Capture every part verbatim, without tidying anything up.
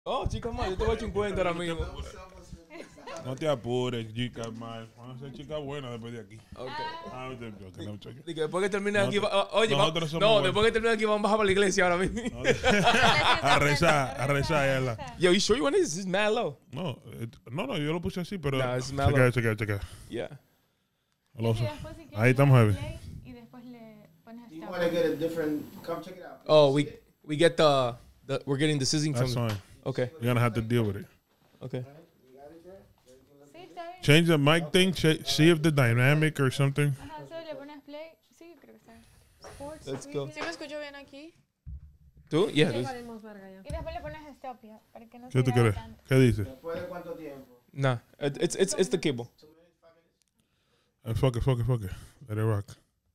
Oh, chica mal, yo te voy a echar un cuento ahora mismo. No te apures, chica mal. Vamos a ser chica buena después de aquí. Ok. Ah, okay, okay, no, chica. Y que después que termine aquí, Nosotros- va- oye, va- nosotros somos no, buenos. después que termine aquí vamos a bajar para la iglesia ahora mismo. No, a rezar, a rezar. Ya la. Yo, you sure you want this? This is mad low. No, eh, no, no, yo lo puse así, pero. No, it's chequea, mellow. chequea, chequea. Yeah. Alonso. Y después, si quieres, Ahí estamos le heavy. das play Y después le pones You stop. want to get a different? Come check it out. Oh, we we get the, the we're getting the sizzling That's from. fine. Okay. You're gonna have to deal with it. Okay. Sí, está bien. Change the mic thing. Ch- see if the dynamic or something. Ajá, solo le pones play. Sí, creo que está bien. Sports. Let's go. ¿Sí me escucho bien aquí? ¿Tú? Yeah. Sí, this- valimos verga ya. Y después le pones stop ya, para que no ¿Qué se tú grabe crees? tanto. ¿Qué dice? ¿Después de cuánto tiempo? Nah, it, it's it's it's the cable. Uh, fuck it, fuck it, fuck it. Let it rock.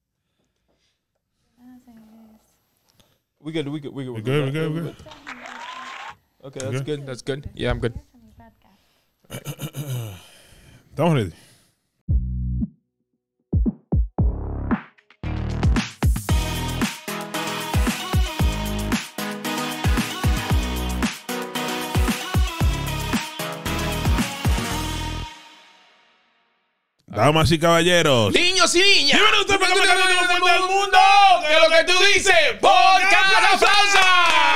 We good. We good. We good. We good, we good, we good. Okay, We that's good? good. That's good. Yeah, I'm good. Estamos ready. Damas y caballeros. Niños y niñas. Dímelo usted, porque me está dando del mundo. Que lo que tú dices por cada aplauso.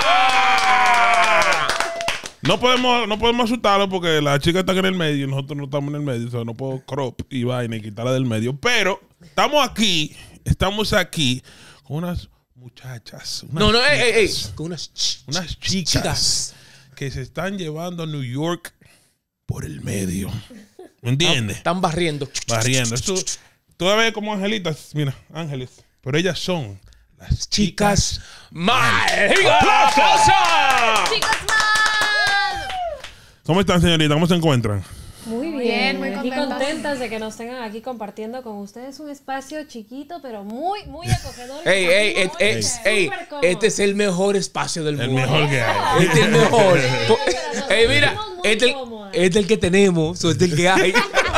No podemos, no podemos asustarlo porque la chica está en el medio y nosotros no estamos en el medio. O sea, no puedo crop y vaina y quitarla del medio. Pero estamos aquí, estamos aquí con unas muchachas. Unas No, no, ey, ey, ey. chicas, Con unas, ch- Unas chicas que se están llevando a New York por el medio. ¿Me entiendes? Están barriendo. Barriendo. Eso, todavía como angelitas, mira, ángeles. Pero ellas son las chicas. Chicas mal. ¡Aplausos! ¡Chicos más! ¿Cómo están, señorita? ¿Cómo se encuentran? Muy bien, bien, muy aquí contentas. contentas de que nos tengan aquí compartiendo con ustedes un espacio chiquito, pero muy, muy acogedor. Ey, ey, Muy et- ey, súper ey, cómodo. este es el mejor espacio del El mundo. mejor que hay. Este es el mejor. Pero nos Ey, mira, sentimos muy este es el, cómodas. este es el que tenemos, o este es el que hay.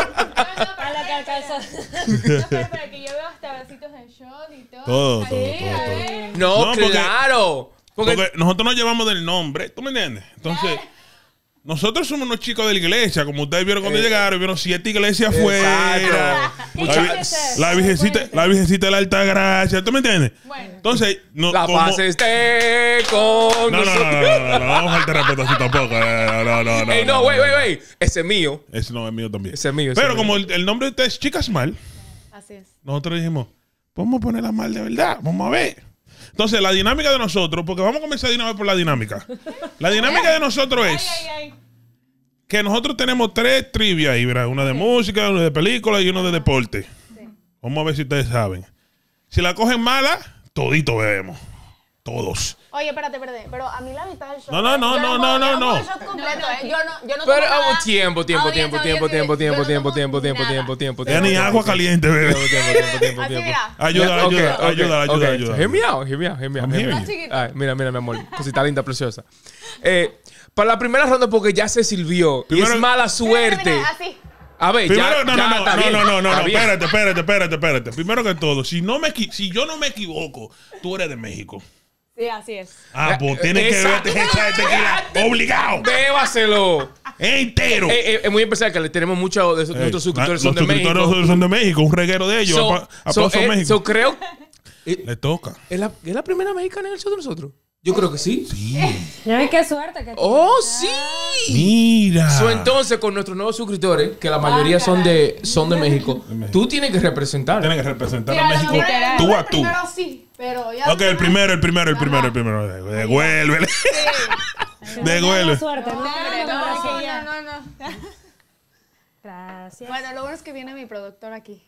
A la que alcanza. Espera, espera, que yo veo hasta vasitos de shot y todo. Todo, Sí, todo, a todo, ver. No, No, porque- claro. Porque, Porque nosotros nos llevamos del nombre, ¿tú me entiendes? Entonces, nosotros somos unos chicos de la iglesia, como ustedes vieron cuando Eh, llegaron, vieron siete iglesias afuera. Exacto. ¿Qué La, quiere vi- ser? la virgencita, la virgencita de la Alta Gracia, ¿tú me entiendes? Bueno. Entonces, no, la como- paz esté con no, no, no, no, nosotros. no, no, no, vamos a faltar respeto así tampoco. No, no, no, no. Ey, no, wait, wait, wait. Ese es mío. Ese no es mío también. Ese es mío, ese Pero es como mío. el, el nombre de ustedes es Chicas Mal, Así es. nosotros dijimos, vamos a ponerla mal de verdad, vamos a ver. Entonces, la dinámica de nosotros, porque vamos a comenzar de una vez por la dinámica. La dinámica de nosotros es Ay, ay, ay. que nosotros tenemos tres trivias ahí, ¿verdad? Una de música, una de película y una de deporte. Vamos a ver si ustedes saben. Si la cogen mala, todito bebemos. Todos. Oye, espérate, espérate. Pero a mí la mitad del shot. No, no, no, yo no, puedo- no, yo no, puedo no. el shot completo, ¿eh? Yo no, yo no Pero tomo nada. vamos, tiempo, tiempo, Audiencia, tiempo, tiempo, audiencia, tiempo, yo tiempo, no tiempo, tomo tiempo, tiempo, nada. tiempo, tiempo, Ya ni tiempo, agua caliente, bebé. tiempo, tiempo, tiempo, tiempo, Así tiempo. mira. Ayúdala, Ok, ayúdala, ok, ayúdala, ayúdala, ok. ayúdala. Hear me out, hear me out, hear me out, I'm hear me hearing out. you. Ay, mira, mira, mi amor, cosita linda, preciosa. Eh, para la primera ronda, porque ya se sirvió. Y Primero- es mala Mira, suerte. mira, así. A ver, Primero, ya, no, ya no, está no, bien. no, no, no, Está no, bien. espérate, espérate, espérate, espérate. Primero que todo, si, no me, equi- si yo no me equivoco, tú eres de México. Sí, así es. Ah, pues tienes que Esa- beberte esa de tequila. Obligado. Bébaselo. Entero. Eh, eh, es muy especial que le tenemos muchos de esos- Ey, nuestros suscriptores los son de suscriptores México. nosotros son de México, un reguero de ellos. So- Apa- so, Aplauso a eh, México. so creo. eh, Le toca. ¿Es la, ¿Es la primera mexicana en el show de nosotros? Yo creo que sí. Sí. Ya ven qué suerte que ¡Oh, sí! Mira. So, entonces, con nuestros nuevos suscriptores, que la mayoría son de, son de México, tú tienes que representar. Tienes que representar Mira, a a lo México mejor el tú a tú. primero sí, pero ya. Ok, el primero, el primero, el primero, el primero. Devuélvele. Devuelve. suerte. No, No, hombre, no, no, no, no, ya. no, no. Gracias. Bueno, lo bueno es que viene mi productor aquí.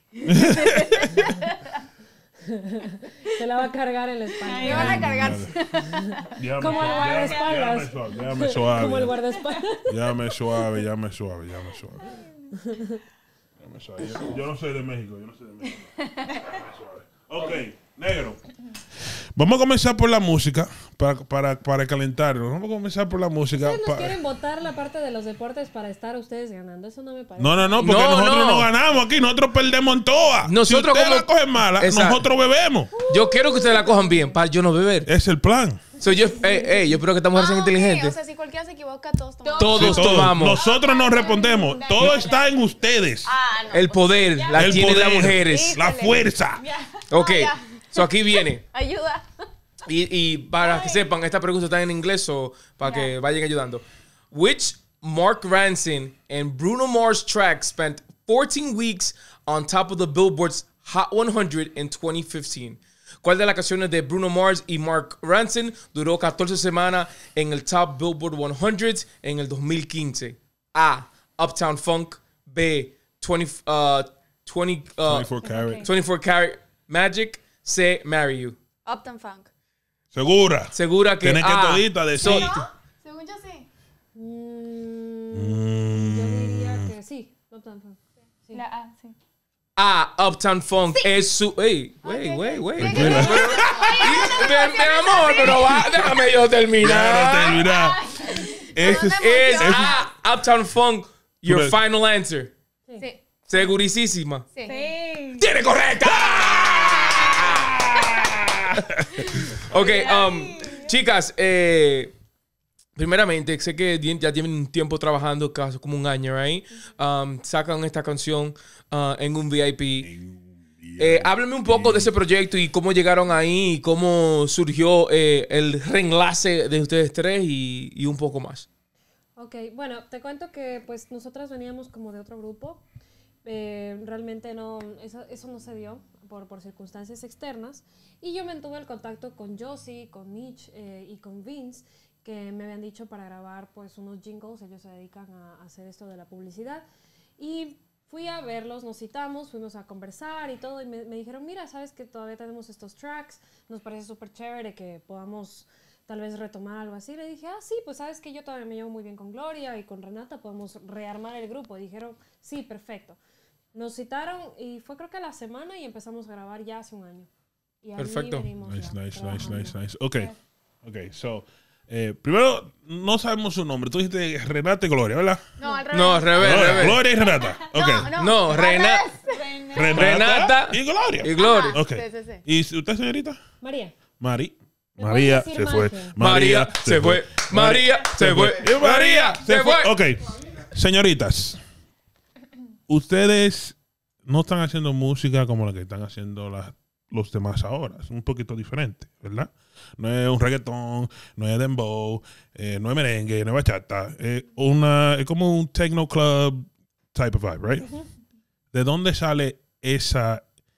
Se la va a cargar en la Me espalda. van a cargar. Llame Como el suave, guardaespaldas. llame- Llame suave. Como el Llame guardaespaldas. Llame suave, llame suave, llame suave. Llame suave. Yo, yo no soy de México, yo no soy de México. Llame suave. Ok. Negro. Vamos a comenzar por la música para, para, para calentarnos. Vamos a comenzar por la música. Ustedes nos pa- quieren votar la parte de los deportes para estar ustedes ganando. Eso no me parece. No, no, no, porque No, nosotros no. no. ganamos aquí. Nosotros perdemos en todas. Nosotros si ustedes como- la cogen mala, Exacto. nosotros bebemos. Yo quiero que ustedes la cojan bien para yo no beber. Es el plan. So, yo, ey, ey, yo espero que esta mujer sea Ah, ok, inteligente. O sea, si cualquiera se equivoca, todos tomamos. Todos Sí, todos. tomamos. Nosotros no respondemos. Todo está en ustedes. Ah, no. El poder la El tienen poder, las mujeres. La fuerza. Ok. Ah, ya. So, aquí viene. Ayuda. Y, y para que sepan, esta pregunta está en inglés o para que vayan ayudando. Which Mark Ronson and Bruno Mars track spent fourteen weeks on top of the Billboard's Hot one hundred in twenty fifteen? ¿Cuál de las canciones de Bruno Mars y Mark Ronson duró catorce semanas en el Top Billboard cien en el dos mil quince? A. Uptown Funk. B. veinte, uh, veinte, uh, veinticuatro carat. veinticuatro Karat Magic. C. Marry You. Uptown Funk. Segura. Segura que Tienes que A. todita decir. So- ¿No? Según yo sí. Mm, yo diría que sí. No tanto. Sí. La A, sí. A, Uptown Funk es su... Ey, wey, wey, wey. Mi Tranquila. amor, pero va, déjame yo Claro, terminar. termina. Ese es, Es ese es- A, Uptown Funk, your Pero- final answer. Sí. Segurísima. Sí. Sí. ¡Tiene correcta! Ok, um, chicas, eh, primeramente, sé que ya tienen un tiempo trabajando, casi como un año, right? Um, sacan esta canción uh, en un V I P. Eh, háblame un poco de ese proyecto y cómo llegaron ahí y cómo surgió eh, el reenlace de ustedes tres y, y un poco más. Ok, bueno, te cuento que pues nosotras veníamos como de otro grupo. Eh, realmente no, eso, eso no se dio por, por circunstancias externas. Y yo mantuve el contacto con Josie, con Mitch eh, y con Vince, que me habían dicho para grabar pues unos jingles. Ellos se dedican a, a hacer esto de la publicidad. Y fui a verlos, nos citamos, fuimos a conversar y todo. Y me, me dijeron, mira, sabes que todavía tenemos estos tracks, nos parece súper chévere que podamos tal vez retomar algo así. Le dije, ah, sí, pues sabes que yo todavía me llevo muy bien con Gloria y con Renata, podemos rearmar el grupo. Dijeron, sí, perfecto. Nos citaron y fue creo que a la semana y empezamos a grabar ya hace un año. Y ahí Perfecto. venimos Nice, ya nice, nice, trabajando. nice, nice. Ok. Ok, so. Eh, primero, no sabemos su nombre. Tú dijiste Renata y Gloria, ¿verdad? No, al revés. No, al revés, al Gloria, revés. Gloria y Renata. Ok. No, no. No, al Rena- revés. Renata, Renata y Gloria. y Gloria. Ok. Sí, sí, sí. ¿Y usted, señorita? María. Mari. ¿Me María puedes se decir fue. Magia? María se fue. María se fue. Y María se fue. fue. Ok. Señoritas, ustedes no están haciendo música como la que están haciendo las, los demás ahora. Es un poquito diferente, ¿verdad? No es un reggaetón, no es dembow, eh, no es merengue, no es bachata. Es, una, es como un techno club type of vibe, right? ¿De dónde sale esa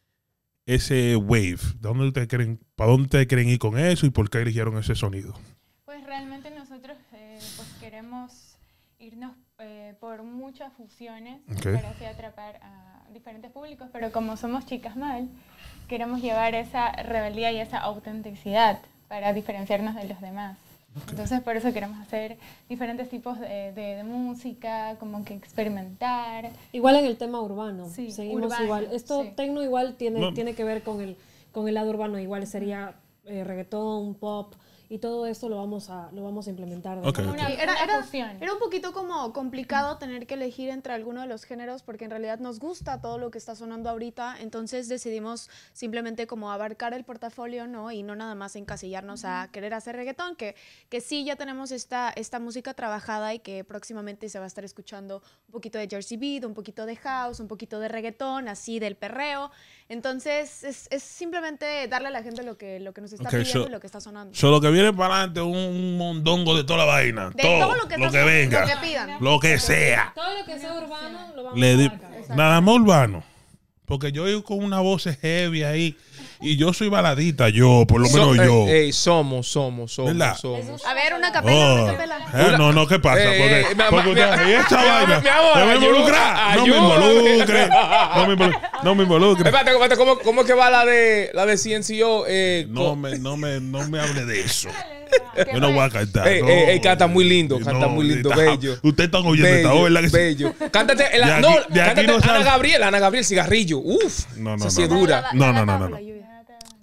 ese wave? ¿De dónde ustedes quieren, ¿Para dónde ustedes quieren ir con eso y por qué eligieron ese sonido? Pues realmente nosotros eh, pues queremos irnos eh, por muchas fusiones Ok. para así atrapar a diferentes públicos, pero como somos chicas mal, queremos llevar esa rebeldía y esa autenticidad para diferenciarnos de los demás. Entonces por eso queremos hacer diferentes tipos de, de- de música, como que experimentar. Igual en el tema urbano. Sí, Seguimos urbano, igual. Esto sí. tecno igual tiene, No. tiene que ver con el, con el lado urbano. Igual sería eh, reggaetón, pop y todo esto lo vamos a, lo vamos a implementar. de Ok, nuevo. ok. Una, Sí, era, una era, fusión. era un poquito como complicado tener que elegir entre alguno de los géneros porque en realidad nos gusta todo lo que está sonando ahorita, entonces decidimos simplemente como abarcar el portafolio, ¿no? Y no nada más encasillarnos a querer hacer reggaetón, que, que sí ya tenemos esta, esta música trabajada y que próximamente se va a estar escuchando un poquito de Jersey Beat, un poquito de house, un poquito de reggaetón, así del perreo. Entonces es, es simplemente darle a la gente lo que, lo que nos está Ok, pidiendo so- y lo que está sonando. So, lo que viene para adelante es un mondongo de toda la vaina. De todo, todo lo que, está sonando, venga. lo que pidan. Lo que sea. Todo lo que sea urbano lo vamos Le a di- abarcar. nada más urbano. Porque yo oigo con una voz heavy ahí. Y yo soy baladita, yo, por lo menos So- yo. eh, ey, somos, somos, somos, ¿Verdad? somos. A ver, una capela, Oh. una capela. Eh, no, no, ¿qué pasa? Eh, Porque, eh, mi amor, porque mi- usted- y esa mi amor, vaina. mi amor, no me ayuda, involucra. No me ayúdame. involucre. No me involucre. No me involucre. Espérate, espérate, ¿cómo, ¿cómo es que va la de la de C N C O? Eh, No co- me, no me, no me hable de eso. Yo no voy a cantar. Ey, no. ey, ey, canta muy lindo, canta muy lindo, está- bello. Ustedes están oyendo esta bello, voz, ¿verdad que sí? bello. Cántate, el, De aquí- no, de aquí cántate no Ana sale. Gabriel, Ana Gabriel, cigarrillo. Uf, No, no, esa sí no, es no. dura. No, no, no, no, no.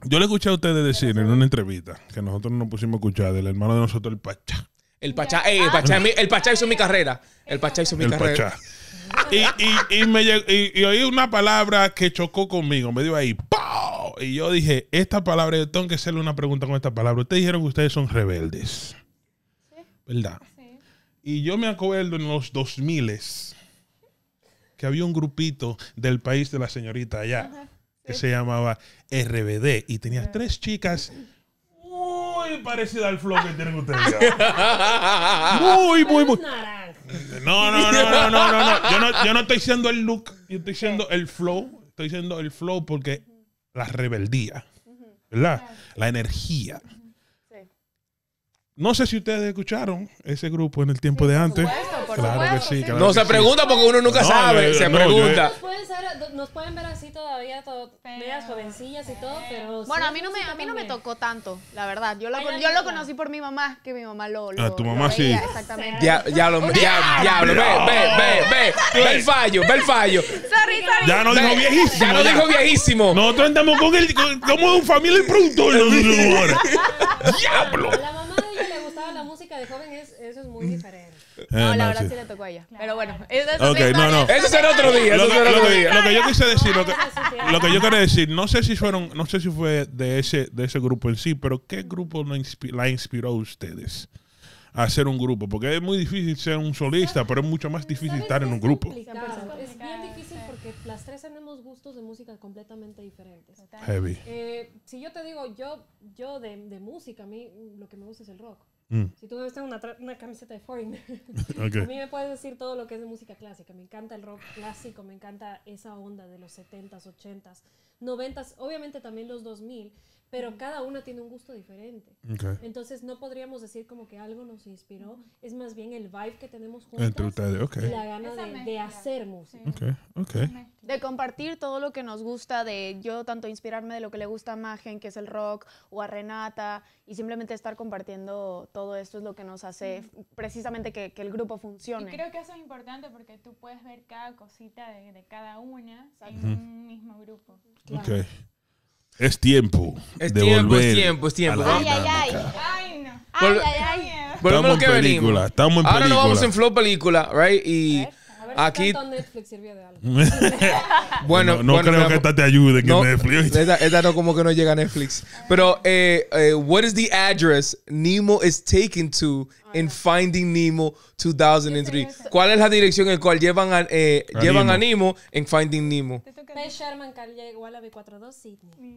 Yo le escuché a ustedes decir en una entrevista que nosotros nos pusimos a escuchar del hermano de nosotros, el Pachá. El Pachá, ey, el Pachá, mi- el Pachá hizo mi carrera. El Pachá hizo mi El carrera. Pachá. Y, y, y, me llegó- y, y oí una palabra que chocó conmigo. Me dio ahí. ¡Pow! Y yo dije, esta palabra, yo tengo que hacerle una pregunta con esta palabra. Ustedes dijeron que ustedes son rebeldes. ¿Verdad? Sí. Y yo me acuerdo en los dos mil que había un grupito del país de la señorita allá que se llamaba R B D y tenía tres chicas muy parecidas al flow que tienen ustedes. ya. Muy, muy, muy. Naranja. No, no, no, no, no, no, no. Yo no, yo no estoy diciendo el look, yo estoy diciendo el flow. Estoy diciendo el flow porque la rebeldía, ¿verdad? La energía. Sí. No sé si ustedes escucharon ese grupo en el tiempo de antes. supuesto, por Claro supuesto, que sí. sí. claro No que se sí. pregunta porque uno nunca No, sabe. yo- se no, yo- pregunta. Nos pueden, ser- nos pueden ver así todavía, todo, medias jovencillas y todo, pero... Bueno, sí, a mí no me, a mí no me también. tocó tanto, la verdad. Yo lo, Ay, con- la yo lo neta. conocí por mi mamá, que mi mamá lo, Ah, lo- tu lo mamá sí. veía, exactamente. Ya, ya lo, ya, diablo, ve, ve, ve, ve, ve el fallo, ve el fallo. Sorry, sorry. Ya no Ve, dijo viejísimo. Ya no dijo viejísimo. Nosotros andamos con el, con- como un familia del productor. nosotros ahora. ¡Diablo! A la mamá de ella le gustaba la música de joven, es, eso es muy diferente. No, Eh, la no, verdad sí. sí le tocó a ella. Pero bueno, esa es otra Ok, no, historia. no. Eso será otro día, Lo eso que, será lo otro que- día. lo que yo quise decir, lo que, Eso sí tiene. lo que yo quería decir, no sé si fueron, no sé si fue de ese, de ese grupo en sí, pero ¿qué grupo la inspi- la inspiró a ustedes a hacer un grupo? Porque es muy difícil ser un solista, pero es mucho más difícil ¿Sabes estar qué en un es grupo. complicado? Es bien difícil porque las tres tenemos gustos de música completamente diferentes. Heavy. Eh, si yo te digo, yo, yo de, de música, a mí mm, lo que me gusta es el rock. Mm, Si tú ves tengo una, tra- una camiseta de Foreigner, ok. a mí me puedes decir todo lo que es de música clásica. Me encanta el rock clásico, me encanta esa onda de los setentas, ochentas, noventas, obviamente también los dos mil, pero cada una tiene un gusto diferente. Ok. Entonces no podríamos decir como que algo nos inspiró, es más bien el vibe que tenemos juntos Entre ustedes, ok. y la gana Esa de, de mezcla. hacer música. Ok, ok. De compartir todo lo que nos gusta, de yo tanto inspirarme de lo que le gusta a Magen, que es el rock, o a Renata, y simplemente estar compartiendo todo esto es lo que nos hace precisamente que, que el grupo Y funcione. creo que eso es importante porque tú puedes ver cada cosita de, de cada una en un mismo grupo. Ok. Es tiempo. Es de tiempo, volver es tiempo, es tiempo. a la Ay, ay, ay. dinámica. Ay, no. Ay, Vol- ay, ay. Volvemos Estamos a lo en que película, venimos. estamos en Ahora nos vamos película. en Flow Película, right? Y A ver aquí, si tanto Netflix sirvió de algo. bueno, no no bueno, creo mi que amor, esta te ayude en no, Netflix. esta, esta no como que no llega a Netflix. Pero, eh, eh, what is the address Nemo is taken to in Finding Nemo two thousand three? ¿Cuál es la dirección en la cual llevan a, eh, A llevan a Nemo. Nemo en Finding Nemo? Te toca P. Sherman, calle Wallaby cuarenta y dos, Sydney.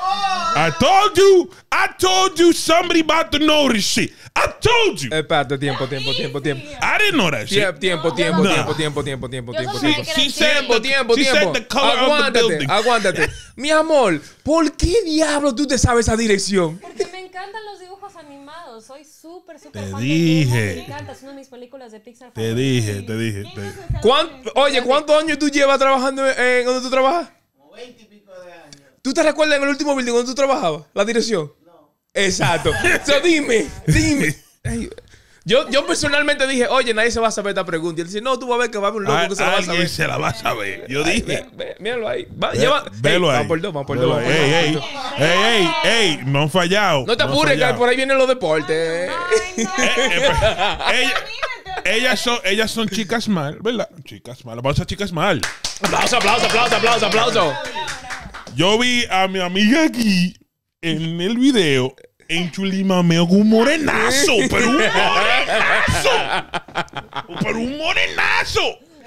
I told you, I told you somebody about to know this shit. I told you. Eh, Espérate, tiempo, tiempo, tiempo, tiempo. I didn't know that shit. Tiempo, tiempo, tiempo, No. tiempo, tiempo, tiempo, tiempo, Yo tiempo, solo sabía tiempo. que era She said Tiempo, the- tiempo, she tiempo. said the color of the Aguántate, building. aguántate. Mi amor, ¿por qué diablo tú te sabes esa dirección? Porque me encantan los dibujos animados. Soy súper, súper Te fan dije. de Nemo. Me encanta, es una de mis películas de Pixar. Te dije, te dije. te- ¿Cuán- Oye, ¿cuántos años tú llevas trabajando en, en donde tú trabajas? Como veinte y pico de años. ¿Tú te recuerdas en el último building donde tú trabajabas? ¿La dirección? No. Exacto. So, dime, dime. Ay, Yo, yo personalmente dije, oye, nadie se va a saber esta pregunta. Y él dice, no, tú vas a ver que va a haber un loco que se la va a Alguien saber. se la va a saber. Yo Ay, dije. ve- ve- míralo ahí. Va, Ve- lleva, Velo Ey, ahí. Vamos por dos, vamos por Velo dos. ahí. vamos por dos. Ey, ey, ey, ey, ey, no han fallado. No te han apures, que fallado. por ahí vienen los deportes. Eh, eh, ella- ellas, son, ellas son chicas mal, ¿verdad? Chicas mal. Vamos a chicas mal. Aplauso, aplauso, aplauso, aplauso, aplauso. Yo vi a mi amiga aquí en el video en Chulimameo con un morenazo, pero un morenazo. Pero un morenazo.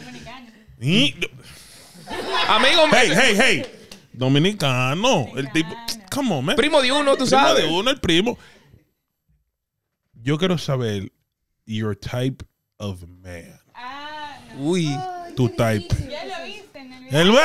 Y- Amigo, hey, hey, hey. Dominicano. El tipo. Come on, man. primo de uno, tú Primo sabes. de uno, el primo. Yo quiero saber your type of man. Ah, no. Uy. Tu type. Ya lo viste en el video. El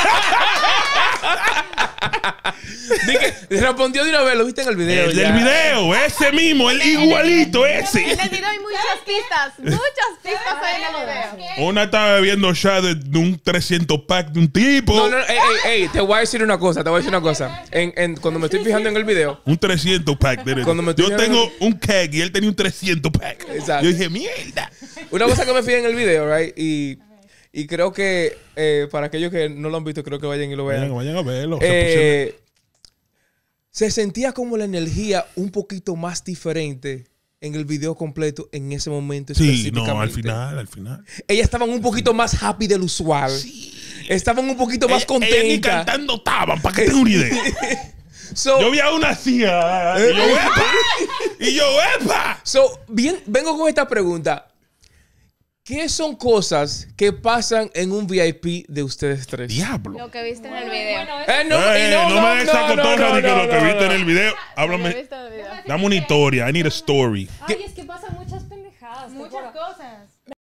Dije, respondió de una vez, lo viste en el video. El ya. del video, ese mismo, el igualito, ese. En el video hay muchas pistas, muchas pistas hay en el video. Una estaba bebiendo shot de, de un trescientos pack de un tipo. No, no, ey, ey, ey, te voy a decir una cosa, te voy a decir una cosa. En, en, cuando me estoy fijando en el video, Un trescientos pack. De Cuando me estoy Yo fijando- tengo un keg y él tenía un trescientos pack. Exacto. Yo dije, mierda. una cosa que me fijé en el video, right, y, y creo que eh, para aquellos que no lo han visto, creo que vayan y lo Vayan, vean. vayan a verlo. Eh, se sentía como la energía un poquito más diferente en el video completo en ese momento Sí, específicamente. no, al final, al final. Ellas estaban un poquito más happy del usual. Estaban un poquito más Ellas- ellas ni contentas. cantando estaban, para que tengan una idea. So, Yo vi a una así, ah, y yo, ¡epa! Y yo, ¡epa! so, bien, vengo con esta pregunta. ¿Qué son cosas que pasan en un V I P de ustedes tres? Diablo. Lo que viste en el video. Bueno, eso- Eh, no, Eh, y no, no, no, me des esa no, cotorra no, de que no, lo que no, viste no. en el video. Lo que Háblame. viste en el video. Dame una historia. I need a story. Ay, es que pasan muchas pendejadas. te Muchas juro. cosas.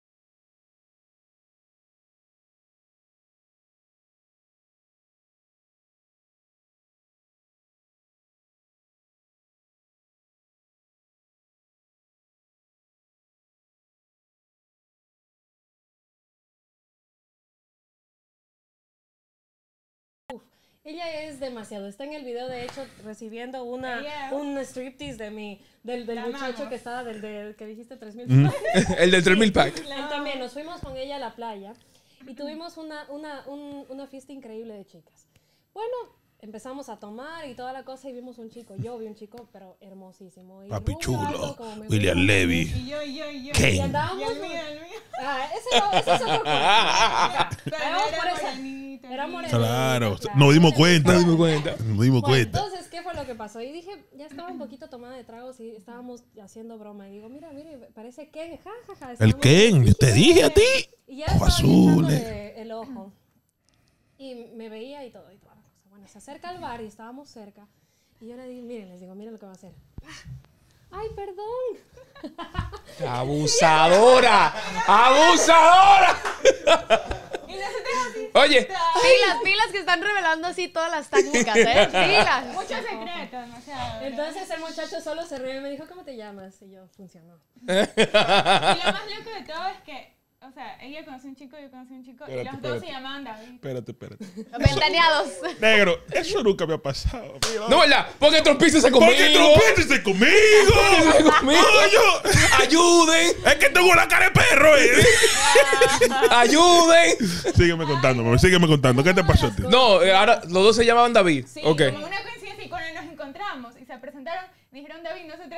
Ella es demasiado. Está en el video, de hecho, recibiendo una, Ella- un striptease de mi, del, del La muchacho amamos. que estaba, del, del que dijiste tres mil. El del tres mil pack. Él también, nos fuimos con ella a la playa y tuvimos una, una, un- una fiesta increíble de chicas. Bueno, empezamos a tomar y toda la cosa y vimos un chico. Yo vi un chico, pero hermosísimo. Y Papi rubio, chulo. alto, como me William gusta. Levy. Y yo, y yo, y yo. Kane. Y Y andábamos... el mío, el mío. Ah, ese, no, ese es otro cuento. Pero Vamos por era esa- morenito, Era lindo. morenito. Claro. Nos dimos cuenta. No me cuenta. Nos dimos Bueno, cuenta. entonces, ¿qué fue lo que pasó? Y dije, ya estaba un poquito tomada de tragos y estábamos haciendo broma. Y digo, mira, mira, parece Ken, ja, ja, ja. El Estábamos- Ken, te dije a ti. Y ya Ojo estaba azul. echándole el ojo. Y me veía y todo, y toda la cosa. Bueno, se acerca al bar y estábamos cerca. Y yo le digo, miren, les digo, miren lo que va a hacer. ¡Ah! ¡Ay, perdón! ¡Abusadora! ¡Abusadora! Y nosotros así. Oye, Pilas, pilas que están revelando así todas las tácticas, ¿eh? Pilas. Muchos secretos, demasiado. Entonces el muchacho solo se rió y me dijo, ¿cómo te llamas? Y yo, funcionó. Y lo más loco de todo es que, o sea, ella conoció un chico, yo conocí un chico, y Espérate, los dos espérate. se llamaban David. Espérate, espérate. Ventaneados. Negro, eso nunca me ha pasado. Mira. no, ¿verdad? Porque trompícese conmigo. ¿Por qué trompétese conmigo? Trompícese conmigo. Coño. Ayuden, Es que tengo la cara de perro, eh. ayuden. Sígueme contando, sígueme contando. ¿Qué te pasó a ti? No, eh, ahora los dos se llamaban David. Sí, Ok. como una coincidencia y cuando nos encontramos y se presentaron, dijeron David, nosotros.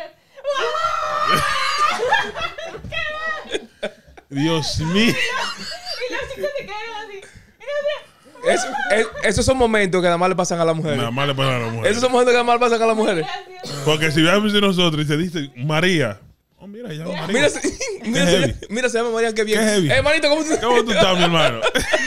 Dios mío. Y los chicos se quedaron así. Y nosotros, Es- es- esos son momentos que nada más le pasan a las mujeres. Nada más le ponen a la mujer. Esos son momentos que nada más le pasan a las mujeres. gracias. Porque si veamos de nosotros y se dice María. Oh, mira, ya María. Mira, se- mira, heavy. se, mira, se llama María, qué bien. Qué heavy. Eh, manito, ¿cómo tú ¿Cómo tú estás, mi hermano?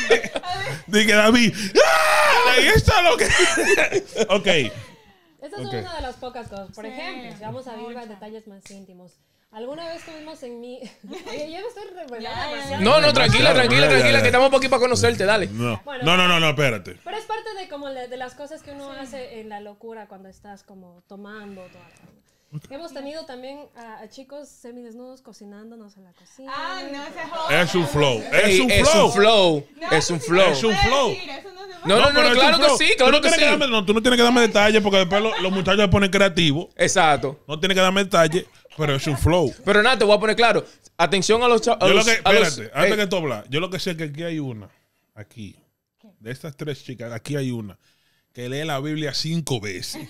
Dije David. ¡Ah! Ahí está lo que. Ok. Esa es Ok. una de las pocas cosas. Por Sí, ejemplo, si vamos a ir a muchas. detalles más íntimos. Alguna vez tuvimos en mi... Oye, yo me estoy revelando Ya, ya, demasiado. No, no, tranquila, tranquila, Ya, ya, tranquila, ya. que estamos aquí para conocerte, dale. No. Bueno. no, no, no, no, espérate. Pero es parte de como le- de las cosas que uno hace en la locura cuando estás como tomando toda la cosa. Hemos tenido también a, a chicos semidesnudos cocinándonos en la cocina. Ah, no, ese es otro. Es un flow. Es Ey, un es flow. un flow. No, Es eso un sí flow. Es un puede flow. decir, eso no se puede No, no, pero no, es claro un que flow. sí, Tú claro no que tienes sí. darme- no, tú no tienes que darme detalles porque después los, los muchachos se ponen creativos. Exacto. No tienes que darme detalles, pero es un flow. Pero nada, te voy a poner claro. Atención a los cha- a Yo lo los- que, a los- espérate, antes eh, que tú hablas, yo lo que sé es que aquí hay una, aquí, de estas tres chicas, aquí hay una que lee la Biblia cinco veces.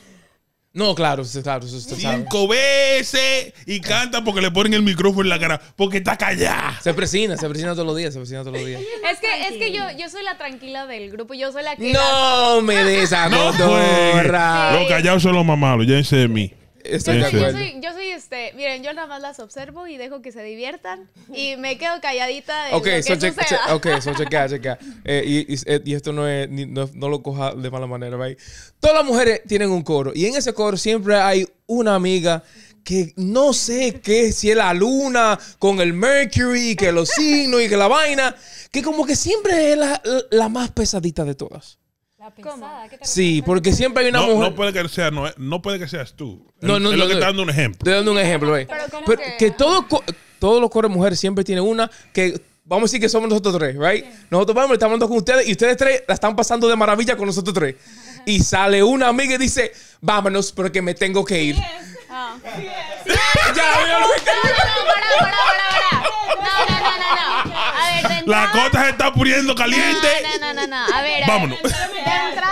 No, claro, sí, claro, eso se sabe. Cinco veces y canta porque le ponen el micrófono en la cara, porque está callada. Se presina, se presina todos los días, se presina todos los días. Es que, es que yo, yo soy la tranquila del grupo. Yo soy la que. No me des a No cotorra. Los callados son los más malos, ya sé de mí. Estoy Yo de soy, yo, acuerdo. soy, yo soy este, miren, yo nada más las observo y dejo que se diviertan y me quedo calladita de Ok, lo que so, che- suceda. che- okay, so chequea, chequea. Eh, y, y- eh, y esto no es, ni- no, no lo coja de mala manera, ¿right? Todas las mujeres tienen un coro y en ese coro siempre hay una amiga que no sé qué, si es la luna con el Mercury, que los signos y que la vaina, que como que siempre es la, la- la más pesadita de todas. La pesada, ¿qué te Sí, refieres? porque siempre hay una No, mujer... no puede que sea, no, no puede que seas tú. No, Es- no, es no, lo que no. está dando un ejemplo. Estoy dando un ejemplo, ¿ve? Pero como Pero que- que todos co- todos los coros de mujeres siempre tienen una que vamos a decir que somos nosotros tres, right? Nosotros vamos, estamos hablando con ustedes y ustedes tres la están pasando de maravilla con nosotros tres. Y sale una amiga y dice, vámonos porque me tengo que ir. Ah. Ya, veo lo que- No, no, para, para, para, para. No, no, no, no, no. A ver, de La entrada. cota se está poniendo caliente. No, no, no, no, no. A ver, a ver. Vámonos. De entrada,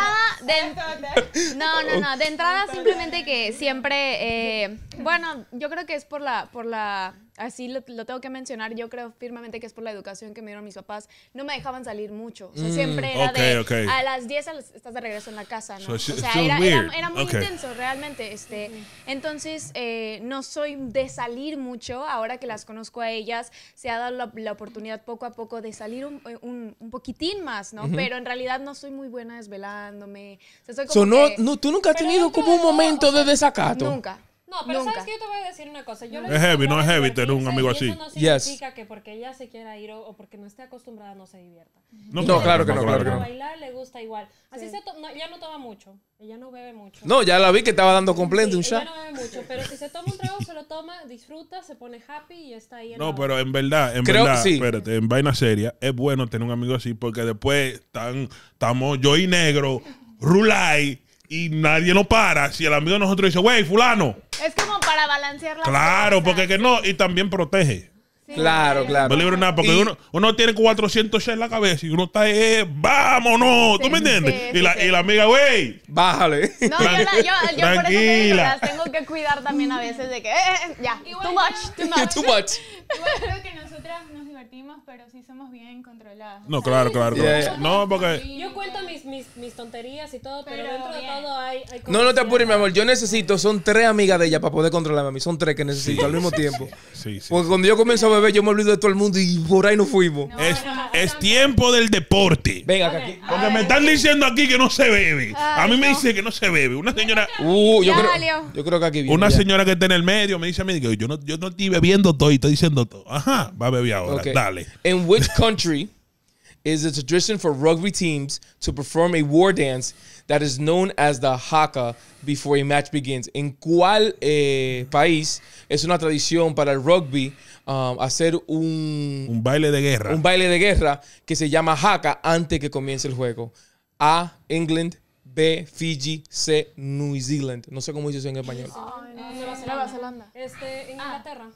de- no, no, no. De entrada simplemente que siempre, eh, bueno, yo creo que es por la, por la, así lo, lo tengo que mencionar. Yo creo firmemente que es por la educación que me dieron mis papás. No me dejaban salir mucho. O sea, siempre era ok, de ok. a las diez a las- estás de regreso en la casa, ¿no? So it's- o it's sea, still era, weird. era, era muy Ok. intenso realmente. Este, entonces eh, no soy de salir mucho. Ahora que las conozco a ellas, se ha dado la, la oportunidad poco a poco de salir un, un, un poquitín más, ¿no? Pero en realidad no soy muy buena desvelándome. O sea, soy como So, no, que- no, ¿tú nunca has Pero tenido dentro como un de todo, momento o sea, de desacato? Nunca. No, pero Nunca. sabes que yo te voy a decir una cosa. Yo le Es he heavy, visto no es jugar heavy tener un divertirse amigo y así. Eso no Yes. significa que porque ella se quiera ir o, o porque no esté acostumbrada no se divierta. No, claro que no, claro que Para no. bailar le gusta igual. Así se to- no, ella no toma mucho. Ella no bebe mucho. No, ya la vi que estaba dando completo Sí, un ella shot. no bebe mucho, pero si se toma un trago, se lo toma, disfruta, se pone happy y está ahí en No, la- pero en verdad, en Creo verdad, que sí. espérate, en vaina seria, es bueno tener un amigo así porque después están, estamos yo y negro, Rulay, y nadie nos para. Si el amigo de nosotros dice, güey, fulano, Es como para balancear las claro, cosas. porque que no, y también protege. Claro, claro. No libre nada, porque Y- uno, uno tiene cuatrocientos shots en la cabeza y uno está, eh, vámonos, ¿tú me entiendes? sí, y, la, sí. y la amiga, güey, Bájale. No, yo, la- yo, yo por eso te digo que Tranquila. las tengo que cuidar también a veces de que, eh, eh, ya, Igual too yo- much, too much. Too much. Igual creo que nosotras nos divertimos, pero sí somos bien controladas. no, claro, claro, Yeah, claro. yeah. No, porque, Yo cuento mis, mis, mis tonterías y todo, pero, Pero dentro de bien. todo hay, hay No, no te cosas apures, mi que- amor. Yo necesito, son tres amigas de ella para poder controlarme a mí. Son tres que necesito al mismo tiempo. sí, sí. Porque cuando yo comienzo a beber, yo me olvido de todo el mundo y por ahí nos fuimos. No, Es, no, no, es no. tiempo del deporte. Venga, que aquí. Porque me están diciendo aquí que no se bebe. A Ay, mí me no. dice que no se bebe. Una señora, Uh, yo Ya creo, valió. yo creo que aquí viene. una ya. señora que está en el medio me dice a mí que yo no, yo no estoy bebiendo todo y estoy diciendo todo. Ajá, va a beber ahora. Okay. Dale. In which country is a tradition for rugby teams to perform a war dance that is known as the haka before a match begins? ¿En cuál eh, país es una tradición para el rugby um, hacer un, Un baile de guerra. un baile de guerra que se llama haka antes que comience el juego? A, England. B, Fiji. C, New Zealand. No sé cómo dice eso en español. Ay, no, Nueva Nueva Zelanda. Zelanda. Este, Inglaterra.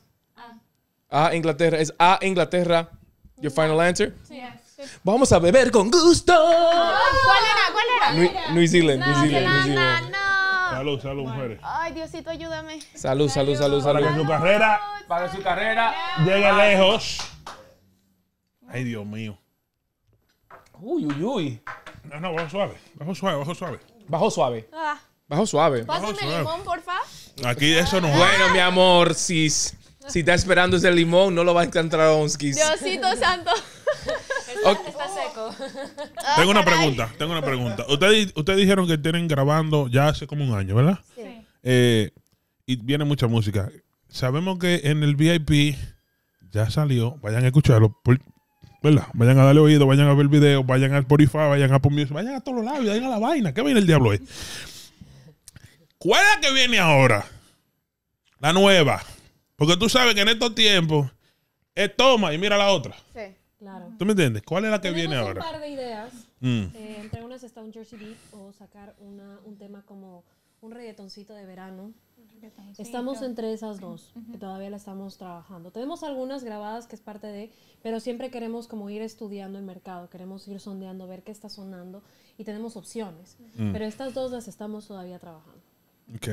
A, Inglaterra. Es A, Inglaterra. Your final answer? Yes. Vamos a beber con gusto. ¿Cuál era? ¿Cuál era? New, New Zealand, New Nueva Zealand, New Zelanda, Zealand. no. Salud, salud, mujeres. Ay, Diosito, ayúdame. Salud, salud, salud, Para que salud. su carrera Para su carrera. llegue lejos. Ay, Dios mío. Uy, uy, uy. No, no, bajo suave. Bajo suave, bajo suave. Bajo suave. Ah, Bajo suave. pásame suave. limón, porfa. Aquí eso no va. Bueno, mi amor, si, si está esperando ese limón, no lo va a encontrar Onskis. Diosito santo. Está seco. Ah, Tengo una caray. pregunta, tengo una pregunta. Ustedes, ustedes dijeron que tienen grabando ya hace como un año, ¿verdad? Sí. Eh, y viene mucha música. Sabemos que en el V I P ya salió. Vayan a escucharlo, por- ¿verdad? Vayan a darle oído, vayan a ver el video, vayan a Spotify, vayan a Apple Music, vayan a todos los lados, vayan a la vaina. ¿Qué viene el diablo ahí? ¿Cuál es la que viene ahora? La nueva. Porque tú sabes que en estos tiempos es toma y mira la otra. Sí. Claro. ¿Tú me entiendes? ¿Cuál es la que Tenemos viene un ahora? par de ideas. Mm. Eh, entre unas está un Jersey Beat o sacar una, un tema como un reggaetoncito de verano. Estamos entre esas dos, que todavía la estamos trabajando. Tenemos algunas grabadas que es parte de, pero siempre queremos como ir estudiando el mercado, queremos ir sondeando, ver qué está sonando y tenemos opciones. Pero estas dos las estamos todavía trabajando. Ok.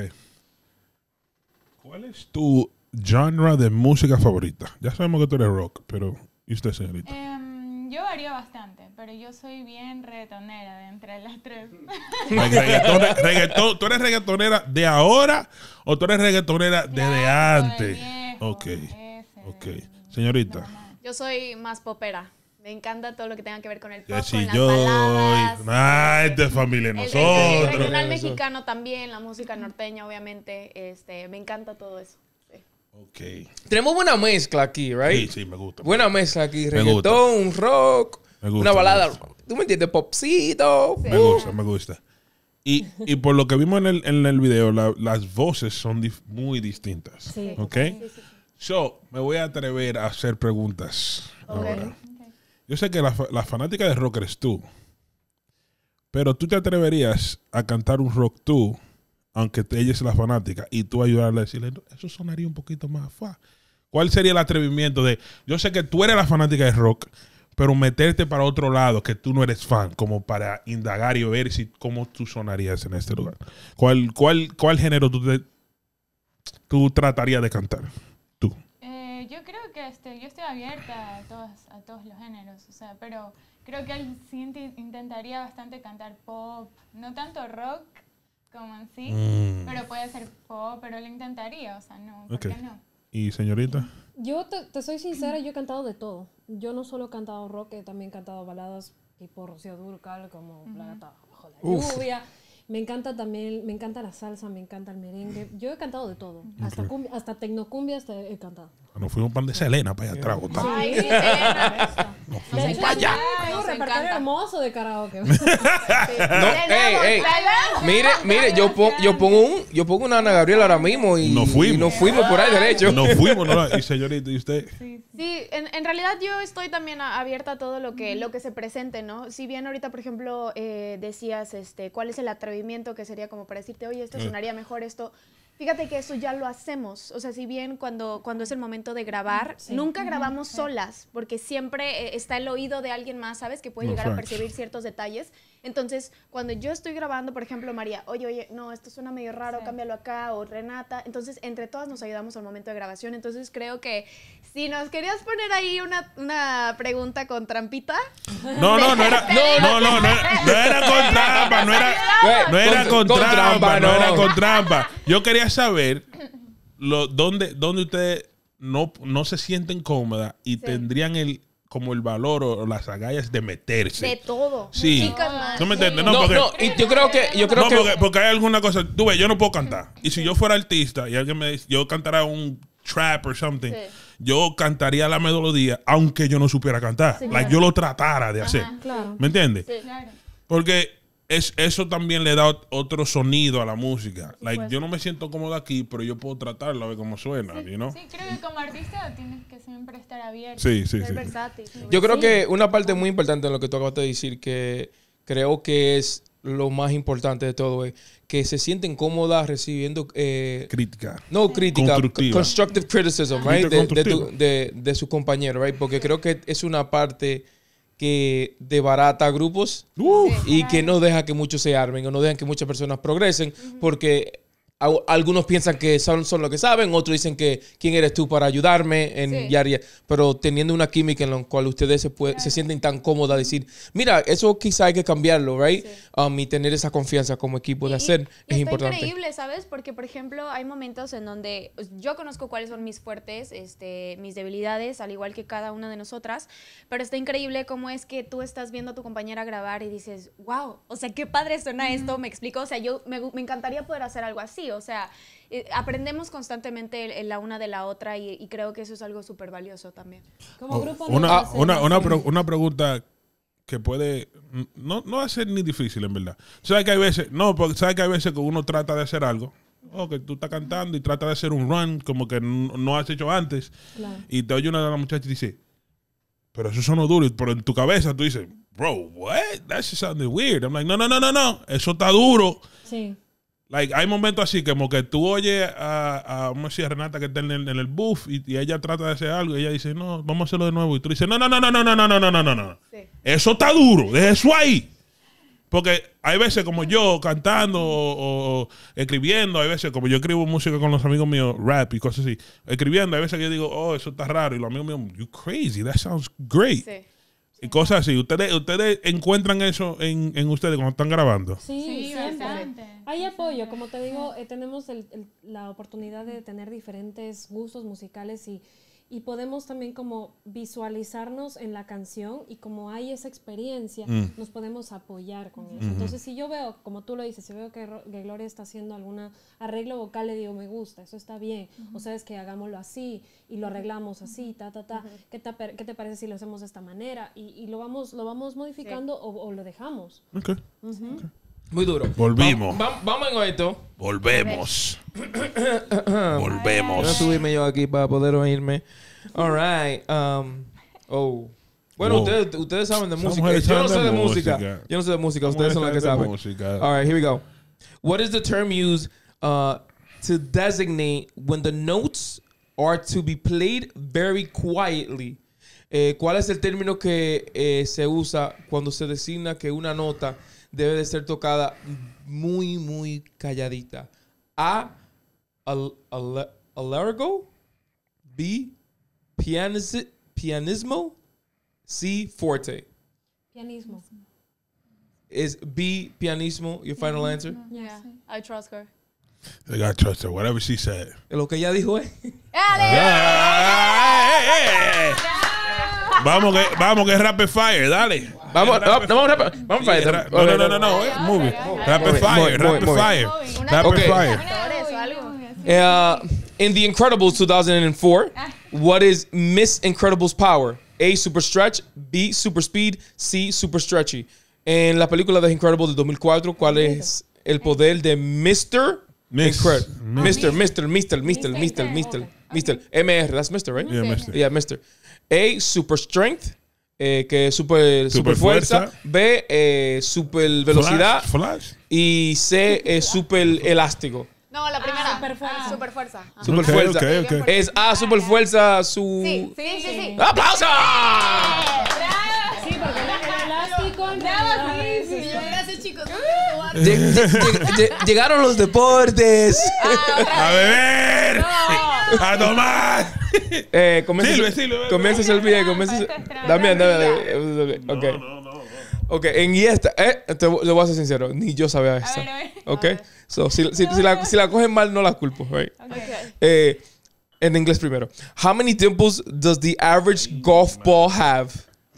¿Cuál es tu genre de música favorita? Ya sabemos que tú eres rock, pero ¿y usted, señorita? Em, yo varío bastante, pero yo soy bien reggaetonera de entre las tres. Like, reggaetone- reggaetón- ¿Tú eres reggaetonera de ahora o tú eres reggaetonera desde Clásico, del antes? viejo, Ok, ese, ok. del- Señorita. Yo soy más popera. Me encanta todo lo que tenga que ver con el pop, Que si con las yo... baladas. Ay, esta familia de El reggae- el nosotros. regional mexicano también, la música norteña, obviamente. Este, me encanta todo eso. Sí. Ok. Tenemos buena mezcla aquí, Sí, right? sí, me gusta. Buena mezcla aquí. Me gusta. Reggaetón, rock, Me gusta, una me balada. gusta. ¿Tú me entiendes? Popcito. Me gusta, me gusta. Y, y por lo que vimos en el, en el video, la- las voces son dif- muy distintas. Sí. ¿Ok? So, me voy a atrever a hacer preguntas ahora. Yo sé que la, fa- la fanática de rock eres tú, pero tú te atreverías a cantar un rock tú, aunque te- ella es la fanática, y tú ayudarle a decirle, "No, eso sonaría un poquito más fa." ¿Cuál sería el atrevimiento de, yo sé que tú eres la fanática de rock, pero meterte para otro lado que tú no eres fan, como para indagar y ver si cómo tú sonarías en este lugar. ¿Cuál, cuál, cuál género tú, te, tú tratarías de cantar? Tú. Eh, yo creo que este, yo estoy abierta a todos, a todos los géneros, o sea, pero creo que él sí int- intentaría bastante cantar pop, no tanto rock como en sí, Mm. pero puede ser pop, pero él intentaría, o sea, no, ¿por Ok. qué no? ¿Y señorita? Yo te, te soy sincera, yo he cantado de todo. Yo no solo he cantado rock, he también cantado baladas tipo Rocío Dúrcal, como La gata bajo la Uf. lluvia. Me encanta también, me encanta la salsa, me encanta el merengue. Yo he cantado de todo. Hasta, Ok. cumbia, hasta tecnocumbia hasta he cantado. Nos fuimos pan de Selena para allá atrás. botar. Ay, sí, Selena. Nos De fuimos hecho, para allá. tengo un Nos repertorio encanta. hermoso de karaoke. No, ey, ey. Mire, mire, yo, pon- yo pongo un, yo pongo una Ana Gabriela ahora mismo y Nos fuimos. y nos fuimos por ahí derecho. Nos fuimos, ¿no? Y señorita, ¿y usted? Sí, en, en realidad yo estoy también a- abierta a todo lo que, lo que se presente, ¿no? Si bien ahorita, por ejemplo, eh, decías este, cuál es el atrevimiento que sería como para decirte, oye, esto sonaría mejor, esto... Fíjate que eso ya lo hacemos. O sea, si bien cuando, cuando es el momento de grabar, Sí. nunca grabamos solas, porque siempre eh, está el oído de alguien más, ¿sabes? Que puede No, llegar a facts. percibir ciertos detalles. Entonces, cuando yo estoy grabando, por ejemplo, María, oye, oye, no, esto suena medio raro, Sí. cámbialo acá, o Renata. Entonces, entre todas nos ayudamos al momento de grabación. Entonces, creo que si nos querías poner ahí una, una pregunta con trampita, No, no, no era. No, no, no, no, era- no era con trampa, no era, no era con, Con- con trampa, trampa, no no. era con trampa. Yo quería saber lo, dónde, dónde ustedes no, no se sienten cómodas y tendrían el como el valor o las agallas de meterse. de todo. Sí. Chicas más. ¿No me entiendes? No, No, porque, no, y yo creo que, yo creo no, que porque, porque hay alguna cosa. Tú ves, yo no puedo cantar. Y si yo fuera artista y alguien me dice, yo cantara un trap o something, Sí. yo cantaría la melodía, aunque yo no supiera cantar. Sí, like, claro. yo lo tratara de hacer. Claro. ¿Me entiendes? Sí. Claro. Porque es, eso también le da ot- otro sonido a la música. Like, supuesto. yo no me siento cómodo aquí, pero yo puedo tratarlo a ver cómo suena, you know? Sí, creo que como artista tienes que siempre estar abierto. Sí, sí, Ser sí. versátil. yo creo que una parte muy importante en lo que tú acabas de decir, que creo que es lo más importante de todo, es que se sienten cómodas recibiendo eh, Crítica. no crítica, Constructiva. constructive criticism, right? Crítica De, de, tu- constructiva. de, de su compañero, right? Porque creo que es una parte que debarata grupos Uf. y que no deja que muchos se armen o no dejan que muchas personas progresen porque a- algunos piensan que son, son lo que saben, otros dicen que quién eres tú para ayudarme en Sí. yar, yar. Pero teniendo una química en la cual ustedes se, puede- se sienten tan cómodas de decir, mira, eso quizá hay que cambiarlo, right? Sí. Um, y tener esa confianza como equipo de Y- hacer y es está importante. increíble, ¿sabes? Porque, por ejemplo, hay momentos en donde pues, yo conozco cuáles son mis fuertes, este, mis debilidades, al igual que cada una de nosotras, pero está increíble cómo es que tú estás viendo a tu compañera grabar y dices, wow, o sea, qué padre suena esto, me explico, o sea, yo me, me encantaría poder hacer algo así, o sea, eh, aprendemos constantemente la una de la otra y, y creo que eso es algo súper valioso también. Como grupo no Una, lo hacemos. una, una, pre- una pregunta que puede no, no va a ser ni difícil en verdad. ¿Sabes que hay veces? No, porque sabes que hay veces que uno trata de hacer algo. O que tú estás cantando y trata de hacer un run como que n- no has hecho antes. Claro. Y te oye una de las muchachas y dice, pero eso sonó duro. Pero en tu cabeza tú dices, bro, what? That shit sounded weird. I'm like, no, no, no, no, no. Eso está duro. Sí. Like, hay momentos así como que tú oyes a, a, vamos a decir, a Renata que está en el, en el booth y, y ella trata de hacer algo y ella dice, no, vamos a hacerlo de nuevo. Y tú dices, no, no, no, no, no, no, no, no, no, no, no, no. Sí. Eso está duro, deja eso ahí. Porque hay veces como yo cantando o, o- o escribiendo, hay veces como yo escribo música con los amigos míos, rap y cosas así. Escribiendo, hay veces que yo digo, oh, eso está raro. Y los amigos míos, you crazy, that sounds great. Sí. Y cosas así. ¿Ustedes, ustedes encuentran eso en, en ustedes cuando están grabando? Sí, Sí, siempre. bastante. Hay apoyo, como te digo, eh, tenemos el- el- la oportunidad de tener diferentes gustos musicales y, y podemos también como visualizarnos en la canción y como hay esa experiencia, Mm. nos podemos apoyar con eso. Entonces, si yo veo, como tú lo dices, si veo que, Ro- que Gloria está haciendo algún arreglo vocal, le digo, me gusta, eso está bien, o sabes que hagámoslo así y lo arreglamos así, ta, ta, ta, ¿Qué, te, per- qué te parece si lo hacemos de esta manera? Y, y lo, vamos, lo vamos modificando o, o lo dejamos. Ok. Ujú. Muy duro. Volvimos. Va- va- vamos en esto. Volvemos. Voy a Volvemos. subirme yo aquí para poder oírme. All right. Um, oh. Bueno, Wow. ustedes, ustedes saben de Esas música. mujeres Yo no sé saben de de música. música. Yo no sé de música. Esas Ustedes son los que mujeres saben. saben de música. All right, here we go. What is the term used uh, to designate when the notes are to be played very quietly Eh, ¿Cuál es el término que eh, se usa cuando se designa que una nota debe de ser tocada muy, muy calladita? A. Al, al, alargo. B. Pianis, pianismo. C. Forte. Pianismo. Is B. Pianismo your final answer? Yeah, I trust her. I got trust her, whatever she said. Lo que ella dijo es. Vamos que, vamos que es rapid fire, dale. Vamos, no, no, vamos a vamos a Ra- No, no, no, no, no, eh, move it. Rapid Muy bien, fire, muy bien, rapid muy bien. fire, Una- rapid Okay. fire. Actores o algo. Uh, in The Incredibles two thousand four, what is Miss Incredible's power? A. Super stretch. B. Super speed. C. Super stretchy. En la película de Incredibles de dos mil cuatro, ¿cuál es el poder de mister Miss. Incredible? Miss. mister mister mister mister mister mister mister M R, that's mister, right? Yeah, mister. Yeah, mister A. Super strength, eh, que es super, super, Super fuerza. fuerza. B. Eh, super velocidad. Flash, flash. Y C. Eh, super elástico. No, la primera. super fuerza. Super fuerza. Ajá. Super Ok, fuerza. ok, ok. Es A. Super fuerza su. Sí, sí, sí, sí. ¡Aplausos! Sí, porque el elástico en Bravo, realidad sí, es, sí, este, Gracias, chicos. Lleg- lleg- lleg- Llegaron los deportes. A beber, a tomar. Eh, comienza, Silve, silve, comienza a servir, comienza. Esto es trampa. Dame, dame, ok. Ok, en y esta, eh, te, le voy a ser sincero, ni yo sabía esta. ver, a ver. Ok, so, si, si, si la, si la cogen mal, no la culpo, right? Eh, en inglés primero. How many dimples does the average golf ball have?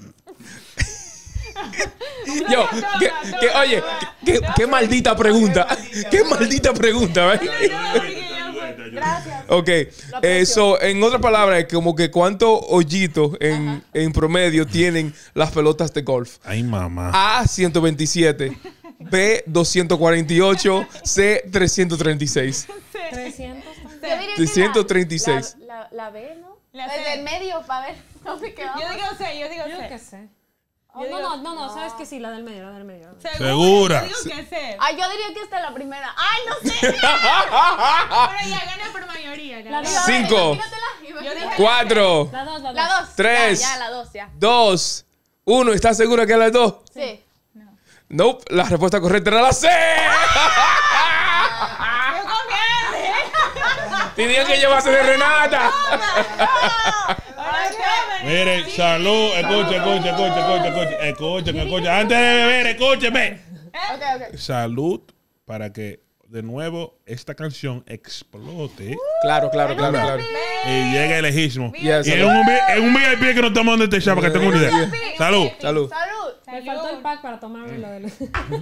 Yo, que, que, oye, que, que- qué maldita pregunta. Qué maldita pregunta, right? Gracias. Ok, eh, so, en otras palabras, como que cuántos hoyitos en, en promedio tienen las pelotas de golf. Ay, mamá. A, ciento veintisiete. B, doscientos cuarenta y ocho. C, trescientos treinta y seis. trescientos. Yo diría que trescientos treinta y la- seis. La, la, B, ¿no? La Desde C. el medio, para ver. No me quedo. Yo digo C, yo digo Yo C. que sé. Oh, no, no, no, no, sabes que sí, la del medio, la del medio. Segura. Yo digo que C. Ay, yo diría que esta es la primera. Ay, no sé. Pero ya gana por mayoría. La gana. dos. Cinco. Imagínatela. Yo dije Cuatro, La dos, la dos. La dos. Tres. Ya, ya, la dos, ya. dos, uno. ¿Estás segura que es las dos? Sí. Nope, la respuesta correcta era la C. Yo confié. Tenía que llevarse de Renata. Ahora sí. Mire, salud, escucha, escucha, escucha, escucha, escucha, escuchen, escuchen. Antes de beber, escúcheme. Ok, ok. Salud para que de nuevo esta canción explote Claro, claro, claro, claro. y llegue lejísimo. Yes, Y es salud. un, vi- es un V I P que nos estamos dando este show para que tengan una idea. Salud. Salud. Salud. Me faltó el pack para tomarme lo del.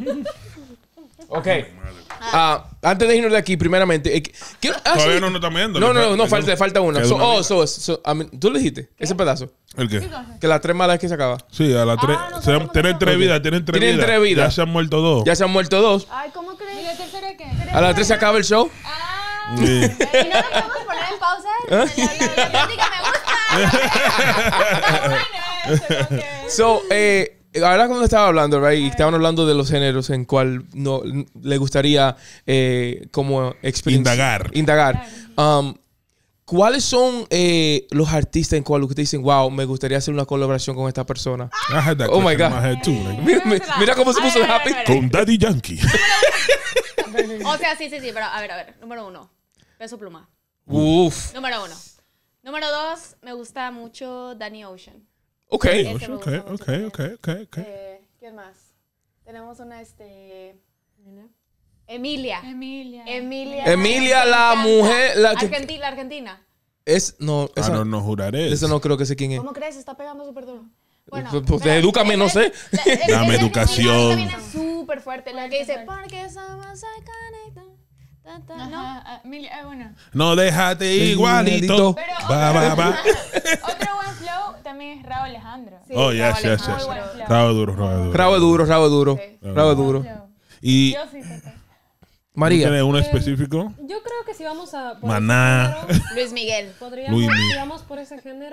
Ok. Ah, antes de irnos de aquí, primeramente. eh, quiero- ah, Todavía sí. no nos estamos viendo. No, Le no, no, fal- no, le- falta, falta una. queda So, una oh, vida. so, so, I mean, tú le dijiste ese pedazo. ¿El qué? Que las tres malas que se acaba. Sí, a las tres. nosotros se- hemos tienen tres Ok. vidas, tienen tres Tienen vidas. tres vidas. Ya se han muerto dos. Ya se han muerto dos. Ay, ¿cómo ¿Y crees? la tercera qué? A las tres se acaba el show. Ah, Sí. ¿Y no lo podemos poner en pausa? La, la, la, la música me gusta. bueno, eso, ok. So, eh, ahora cuando estaba hablando, right, y estaban hablando de los géneros en cual no le gustaría eh, como experiencia- Indagar. Indagar. Um, ¿Cuáles son eh, los artistas en cual ustedes dicen, wow, me gustaría hacer una colaboración con esta persona? I had that Oh my question in God. my head too, like, Mira, mira- mira cómo se puso A ver, a ver, happy. a ver, con Daddy Yankee. O sea, sí, sí, sí, pero a ver, a ver. Número uno, Peso Pluma. Uf. Número uno. Número dos, me gusta mucho Danny Ocean. Ok. Ese me Ok, gusta ok, mucho ok, también. ok, ok. Eh, ¿Quién más? Tenemos una, este... Emilia. Emilia. Emilia. Emilia, Me la encanta. mujer, la que- Argentina, Argentina. Es, no, I esa, don't know who that is. esa no creo que sé quién es. ¿Cómo crees? Está pegando súper duro. Bueno, Pues, pues, pero- edúcame, no sé. La- la- la- Dame la- la- educación. ahorita viene súper fuerte. La que dice, porque somos se conectan. Ta, ta, Ajá, ¿no? ah, Emilia, ah, bueno. No déjate igualito. Pero Va, va, va. otro buen flow también es Raúl Alejandro. Sí, Oh, yes, Raúl yes, Alejandro. yes. Muy buen flow. Rabo duro, rabo duro. Rabo duro, rabo duro. Sí. Rabo duro. Flow. Y Yo sí, Tata. María. ¿tienes uno específico? Yo creo que si vamos a. por Maná. ese género, Luis Miguel. podríamos, Luis Mi- si vamos por ese género,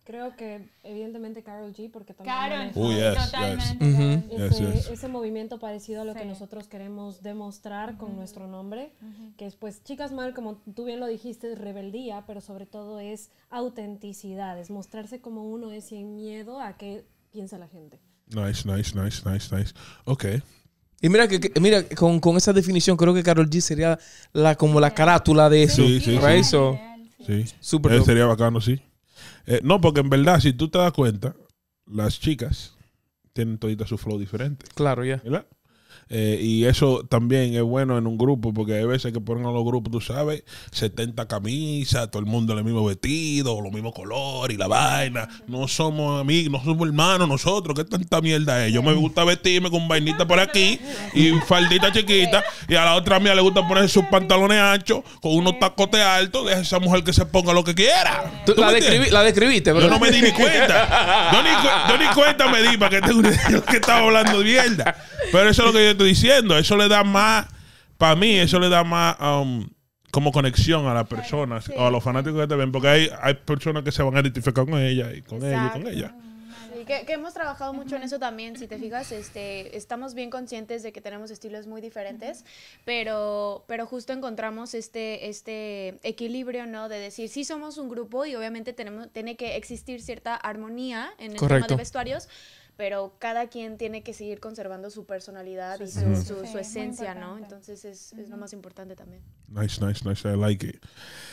Creo que evidentemente Karol G, porque también Karol maneja Oh, yes, totalmente. yes. Karol G. ese, Yes, yes. ese movimiento parecido a lo que Sí. nosotros queremos demostrar con nuestro nombre, que es pues Chicas Mal, como tú bien lo dijiste, es rebeldía, pero sobre todo es autenticidad, es mostrarse como uno es sin miedo a qué piensa la gente. Nice, nice, nice, nice, nice. Ok. Y mira, que, que- mira con, con esa definición, creo que Karol G sería la, como la carátula de eso. Sí, sí, right? sí. So, Ideal, sí. Sí. Súper Eh, dope. sería bacano, sí. Eh, no, porque en verdad, si tú te das cuenta, las chicas tienen todita su flow diferente, claro, ya. ¿verdad? Eh, y eso también es bueno en un grupo, porque hay veces que ponen a los grupos, tú sabes, setenta camisas, todo el mundo en el mismo vestido, los mismos colores y la vaina. No somos amigos, no somos hermanos nosotros. ¿Qué tanta mierda es? Yo me gusta vestirme con vainita por aquí y faldita chiquita, y a la otra mía le gusta ponerse sus pantalones anchos con unos tacotes altos. Deja a esa mujer que se ponga lo que quiera. Tú ¿Tú la, me describi- entiendes? la describiste, pero Yo no me di ni cuenta. Yo ni, cu- yo ni cuenta me di para que tenga una idea de lo que estaba hablando de mierda. Pero eso es lo que yo estoy diciendo. Eso le da más, para mí, eso le da más um, como conexión a las personas o a los fanáticos que te ven. Porque hay, hay personas que se van a identificar con ella y con ella y con Exacto. ella. Sí, que, que hemos trabajado mucho en eso también, si te fijas, este, estamos bien conscientes de que tenemos estilos muy diferentes, pero, pero justo encontramos este, este equilibrio, ¿no? De decir, sí somos un grupo y obviamente tenemos, tiene que existir cierta armonía en el tema Correcto. de vestuarios, pero cada quien tiene que seguir conservando su personalidad y su, esencia. su- Sí, su muy esencia, ¿no? importante. Entonces es, es lo más importante también. Nice, nice, nice. I like it.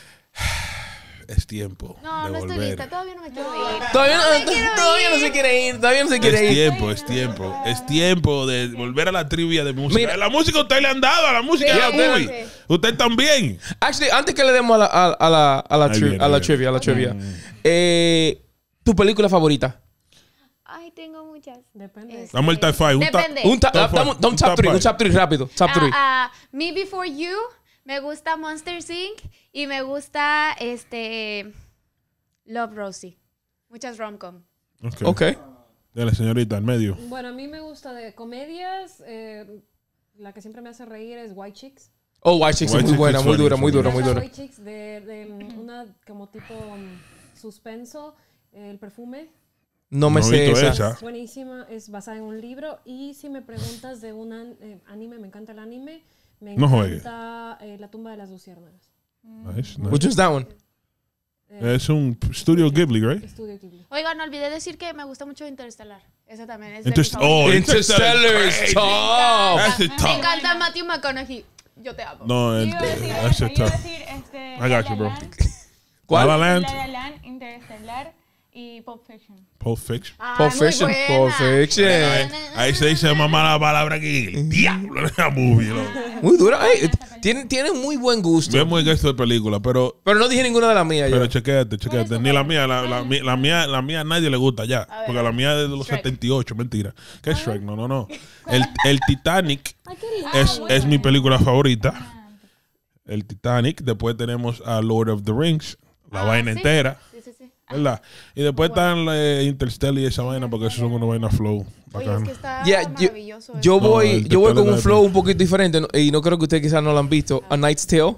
Es tiempo No, de no volver. estoy lista, todavía no me quiero ir. todavía, no, me quiero todavía no ir. se quiere ir, todavía no se quiere Es ir. tiempo, es tiempo. Es tiempo de volver a la trivia de música. Mira. la música usted le han dado, a la música Sí, de la movie. sí. Usted también. Actually, antes que le demos a la, a, a la, a la, Ahí tri- viene, a la ahí trivia, a la trivia, Mm. eh, ¿tu película favorita? Ay, tengo muchas. Depende. Es- Dame el top five. Un top- Depende. Un, ta- Top dame, five. un- dame un top Top 3, un five. top tres rápido, top tres. Ah, ah, Me Before You, me gusta Monster incorporated y me gusta este Love Rosie. Muchas rom-com. Ok. Ok. Dale, señorita, en medio. Bueno, a mí me gusta de comedias, eh, la que siempre me hace reír es White Chicks. Oh, White Chicks White es muy Chicks buena, es muy funny, dura, muy funny. dura, muy Esa dura. White Chicks de, de, mm, una como tipo mm, suspenso, eh, el perfume. No me No he sé visto esa. esa. Es buenísima, es basada en un libro. Y si me preguntas de un an- eh, anime, me encanta el anime. Me No juegue. encanta eh, La tumba de las luciérnagas. Nice, nice. Which one's that one? Eh, Es un Studio Ghibli, right? Estudio Ghibli. Oigan, no olvidé decir que me gusta mucho Interstellar. Esa también es de Interst- mis favoritas. oh, Interstellar is crazy. top. That's the Me top. encanta Matthew McConaughey. Yo te amo. No, Yo el, iba a decir that's eso, the yo iba a top. decir este, I got La you, La bro. Land, ¿Cuál? La La Land, La La Land, Interstellar y Pulp Fiction. Pulp Fiction. Ay, Pulp muy Fiction, buena. Pulp Fiction. Ahí, ahí se dice más mala palabra aquí. El diablo en la movie, loco. Muy dura. Ey, tienen, tienen muy buen gusto. Bien muy gesto de película, pero Pero no dije ninguna de las mías. pero yo. chequéate, chequéate. Ni la mía, la, la, mi- la mía, la mía a nadie le gusta ya. ver, Porque la mía es de los Shrek. setenta y ocho, mentira. ¿Qué es Shrek? No, no, no. El, el Titanic Ay, qué lindo. es, es mi película favorita. El Titanic. Después tenemos a Lord of the Rings, la Ah, vaina sí. entera. Sí, sí, sí. ¿Verdad? Y después están eh, Interstellar y esa vaina, porque eso son una vaina flow. Oye, es Bacana. que está Yeah, yo, maravilloso. yo eso. No, voy, el yo voy con Interstellar un es flow de- un poquito diferente, ¿no? Y no creo que ustedes quizás no lo han visto. A Knight's Tale.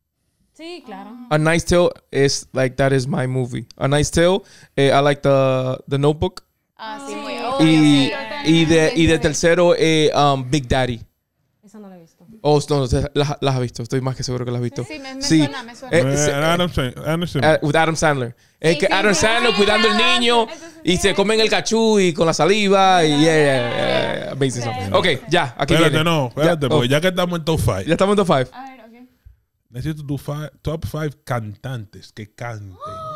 Sí, claro. A Knight's Tale is like that is my movie. A Knight's Tale. eh, I like the the Notebook. Ah, sí, Sí. muy Y, obvio, sí. y de y de Sí, sí. tercero eh, um, Big Daddy. Esa no la he visto. Oh, no, no, las, las has visto. Estoy más que seguro que las has visto. Sí, me, me Sí. suena, me suena. Eh, Eh, se- Adam Sandler- Adam Sandler. Uh, with Adam Sandler. Es Sí, que sí, Adam sí. Sandler Ay, cuidando al ya, niño entonces y se comen el cachú y con la saliva y yeah, yeah, yeah, yeah, amazing song. Ok, ya, aquí Espérate, viene. no, espérate, Ya, porque oh, ya que estamos en top five, ya estamos en top five. A ver, ok. necesito tu fi- top five cantantes que canten.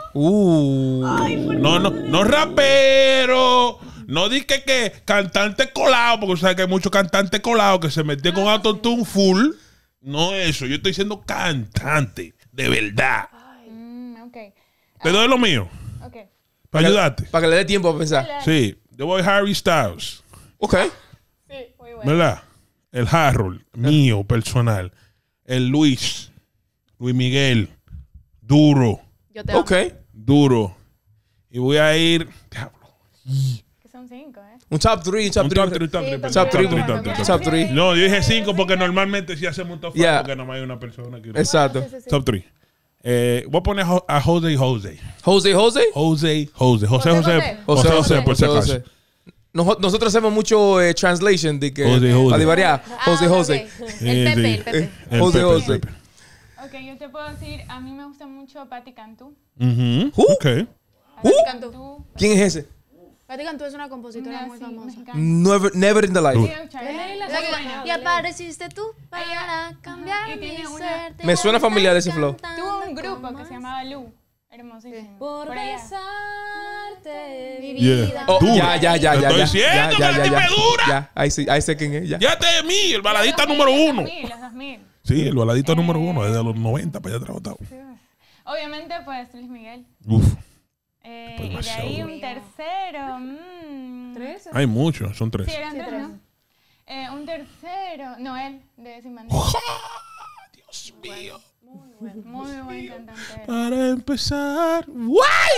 Uh. No, no, no rapero. No di que, que cantante colado, porque sabes que hay muchos cantantes colados que se meten con autotune full. No eso, yo estoy diciendo cantante, de verdad. Mm, ok. Te doy lo mío, Ok. para ayudarte. Para que le dé tiempo a pensar. Sí, yo voy Harry Styles, Ok. Sí, muy bueno. ¿verdad? El Harold, mío, personal. El Luis, Luis Miguel, duro, Yo te amo. Ok. duro. Y voy a ir... Diablo. Que son cinco, ¿eh? Un top three, un top Un three. top three, top Sí, three, top Top top three. three, top three, top Top three. three. No, yo dije cinco porque normalmente sí hacemos un top five Yeah. porque nomás hay una persona que... Exacto. Sí, sí, sí. Top three. Eh, voy a poner a, a Jose Jose. Jose, Jose. Jose Jose. José José. José. José José, por si acaso. Nojo- Nosotros hacemos mucho eh, translation de que Jose, Jose. para variar. Jose, Ah, Jose. ok. El Pepe, el Pepe. El Jose, Pepe, Jose. el Pepe. Ok, yo te puedo decir, a mí me gusta mucho Patti Cantú. Ujú, Who? Ok. Patti Cantú. ¿Quién es ese? Patti Cantú es una compositora Una muy así, famosa. mexicana. Never, never in the life. Uh. Sí, escucharla. Y apareciste tú para cambiar Y mi tiene una- ser. Me suena familiar ese flow. Tuvo un grupo que se llamaba Lu. Hermosísimo. Por allá. besarte. Mi Yeah. vida. Oh, Dura. ya, ya, ya, Te ya. estoy ya, diciendo ya, que ya, la ya, tipa ya. es dura. Ya, ahí sí, ahí sé quién es. Ya. Ya te de mí, el baladista Los número dos mil, uno. Los dos mil, los dos mil. Sí, el baladista número uno, desde los noventa para allá atrás. botado. Obviamente, pues Luis Miguel. Uf, Eh, Pues y de demasiado ahí duro. un tercero. mm, ¿Tres? hay muchos, son tres. Sí, eran Sí, tres, tres. ¿no? Eh, un tercero. Noel, de Sin Bandera. Dios mío. Muy buen cantante. Para empezar. ¡Guay!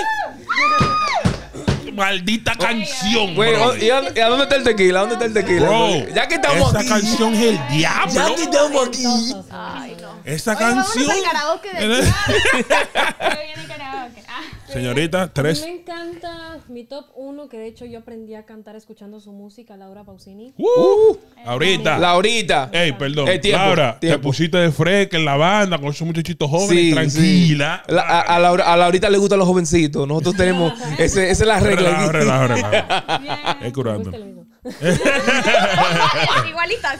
Maldita canción, Güey, bro. oh, ¿y a, y a dónde está el tequila? ¿Dónde está el tequila? Bro, Ya que estamos esa aquí. canción es el diablo. Ya que estamos aquí. Entonces, Ay, no. Esa Oye, vámonos canción. al karaoke de Pero viene karaoke. Ah, Señorita, a mí tres. me encanta mi top uno, que de hecho yo aprendí a cantar escuchando su música, Laura Pausini. Uh, ahorita. Laurita. Ey, perdón. Eh, tiempo, Laura, te tiempo. pusiste de fresca en la banda con esos muchachitos jóvenes. Sí, tranquila. sí. La- a, a, Laura, a Laurita le gustan los jovencitos. Nosotros tenemos. Ese, esa es la regla. Relajo, aquí. relajo, relajo. bien. Es curando. Me gusta lo mismo. Igualitas.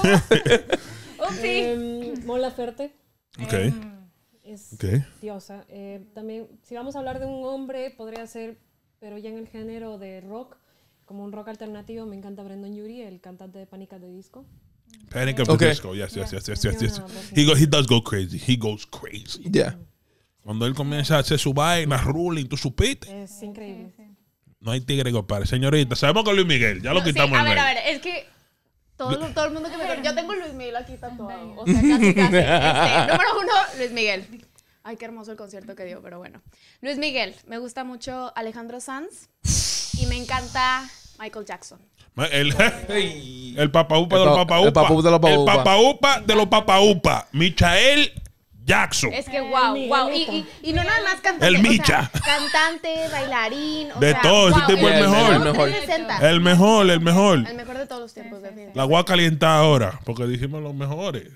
Eh, Mon Laferte Ok, es ok. diosa. Eh, también, si vamos a hablar de un hombre, podría ser, pero ya en el género de rock, como un rock alternativo, me encanta Brendan Urie, el cantante de Pánica de Disco. Panic at the Okay. Disco. Yes, yes, yes, yes, yes, yes. He, go, he does go crazy. He goes crazy. Ya. Cuando él comienza a hacer su vaina, ruling, tú supiste. Es increíble. No hay tigre que pare. Señorita, sabemos que Luis Miguel, ya lo Sí, quitamos a en ver, medio. a ver, es que todo, lo- todo el mundo que me conoce, yo tengo Luis Miguel aquí tatuado, o sea, casi, casi. Este, número uno, Luis Miguel. Ay, qué hermoso el concierto que dio, pero bueno. Luis Miguel, me gusta mucho Alejandro Sanz y me encanta Michael Jackson. El, Ey. el papaupa de El los pa- papaupa. el papaupa de los El papaupa. papaupa de los papaupa. Michael Jackson. Es que El wow, wow. Y, Miguelito. y, y no nada más cantante. El o sea, Micha. cantante, bailarín. O De sea, todo, ese wow, tipo es el el mejor. el mejor. representa. El mejor, el mejor. El mejor de todos los tiempos, definitivamente. La voy a calentar ahora, porque dijimos los mejores.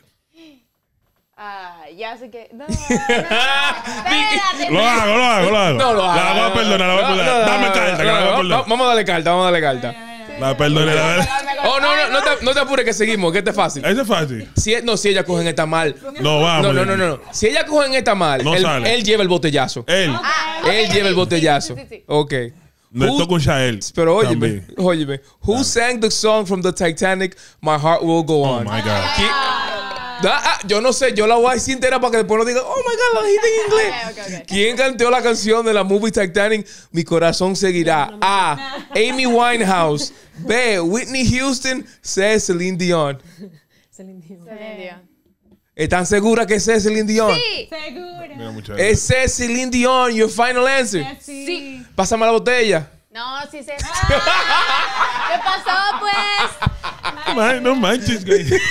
Ah, ya sé que. No, no. Espérate. Lo hago, lo hago, lo hago. No lo La voy a hagas. perdonar, la voy a No, perdonar. no, Dame no, carta, que no, la voy a no, perdonar. Vamos a darle carta, vamos a darle carta. La perdoné, la verdad. Oh, no, no, no te, no te apures que seguimos, que este es fácil. Eso es fácil. Si, no, si ella cogen esta mal. No, vamos. No, no, no, no, no. Si ella cogen esta mal, No él, sale. él lleva el botellazo. Él. Ah, Él ok, lleva el sí, botellazo. sí, sí, sí. Ok. Me Who- toca un Shael. Pero óyeme, También. óyeme. Who sang the song from the Titanic, My Heart Will Go Oh On? my God. ¿Quién- Ah, ah, yo no sé, yo la voy a decir entera para que después no digan, oh my God, la dijiste en inglés. Ok, ok, ok. ¿Quién cantó la canción de la movie Titanic, Mi Corazón Seguirá? A. Amy Winehouse. B. Whitney Houston. C. Celine Dion. Celine Dion. Celine Dion. ¿Están seguras que C. Celine Dion? Sí. Seguro. Mira, muchachos. Es C. Celine Dion, your final answer. Sí. Sí. Pásame la botella. No, sí se. ¿Qué pasó, pues? Man, no manches, güey. ¿Qué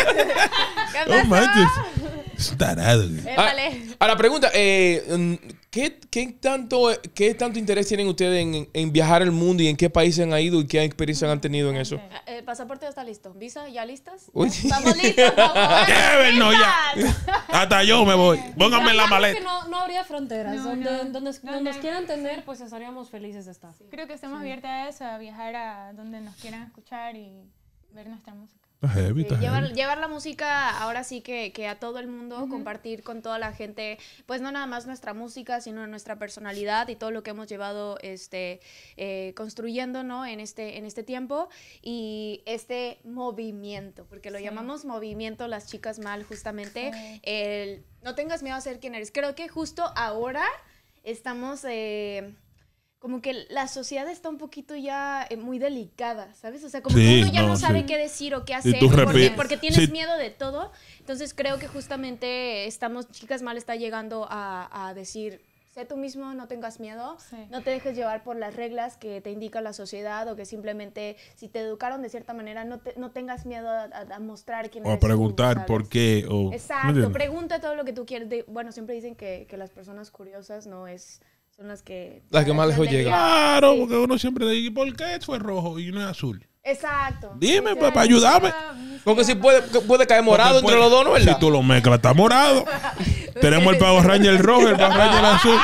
No pasó? manches. Es tarado, güey. Ah, Épale. a la pregunta, eh, mm, ¿qué, qué tanto, ¿qué tanto interés tienen ustedes en, en viajar el mundo y en qué países han ido y qué experiencias han tenido en eso? El pasaporte ya está listo. ¿Visa? ¿Ya listas? Uy. ¿Estamos listos? ¿Estamos Llévenlo ya. listas? Hasta yo me voy. Pónganme en la Claro que maleta. no, no habría fronteras. No, donde, no. donde, donde No, nos no. quieran tener, pues estaríamos felices de estar. Creo que estamos abiertas a eso, a viajar a donde nos quieran escuchar y ver nuestra música. Está heavy, está Sí, llevar, heavy. llevar la música ahora sí que, que a todo el mundo, compartir con toda la gente, pues no nada más nuestra música, sino nuestra personalidad y todo lo que hemos llevado este, eh, construyendo, ¿no? en, este, en este tiempo y este movimiento, porque lo llamamos movimiento las chicas mal justamente, Sí. el no tengas miedo a ser quien eres. Creo que justo ahora estamos... eh, como que la sociedad está un poquito ya eh, muy delicada, ¿sabes? O sea, como Sí, que uno ya no, no, sabe sí. qué decir o qué Y hacer tú porque, repites. porque tienes Sí. miedo de todo. Entonces creo que justamente estamos, Chicas Mal está llegando a, a decir, sé tú mismo, no tengas miedo, Sí. no te dejes llevar por las reglas que te indica la sociedad o que simplemente si te educaron de cierta manera no, te, no tengas miedo a, a- a mostrar quién O a eres tú, preguntar ¿sabes? por qué. O, ¿me Exacto, entiendes? pregunta todo lo que tú quieres. De- bueno, siempre dicen que, que las personas curiosas no es son las que Las que más lejos alegría. llegan. Claro, Sí. porque uno siempre dice, ¿por qué fue rojo y no es azul? Exacto. Dime, Sí, pues, para ayudarme. Porque si puede, puede caer morado Porque entre los dos, ¿no, verdad? Si tú lo mezclas, está morado. Tenemos el Power Ranger el rojo y el Power Ranger el azul.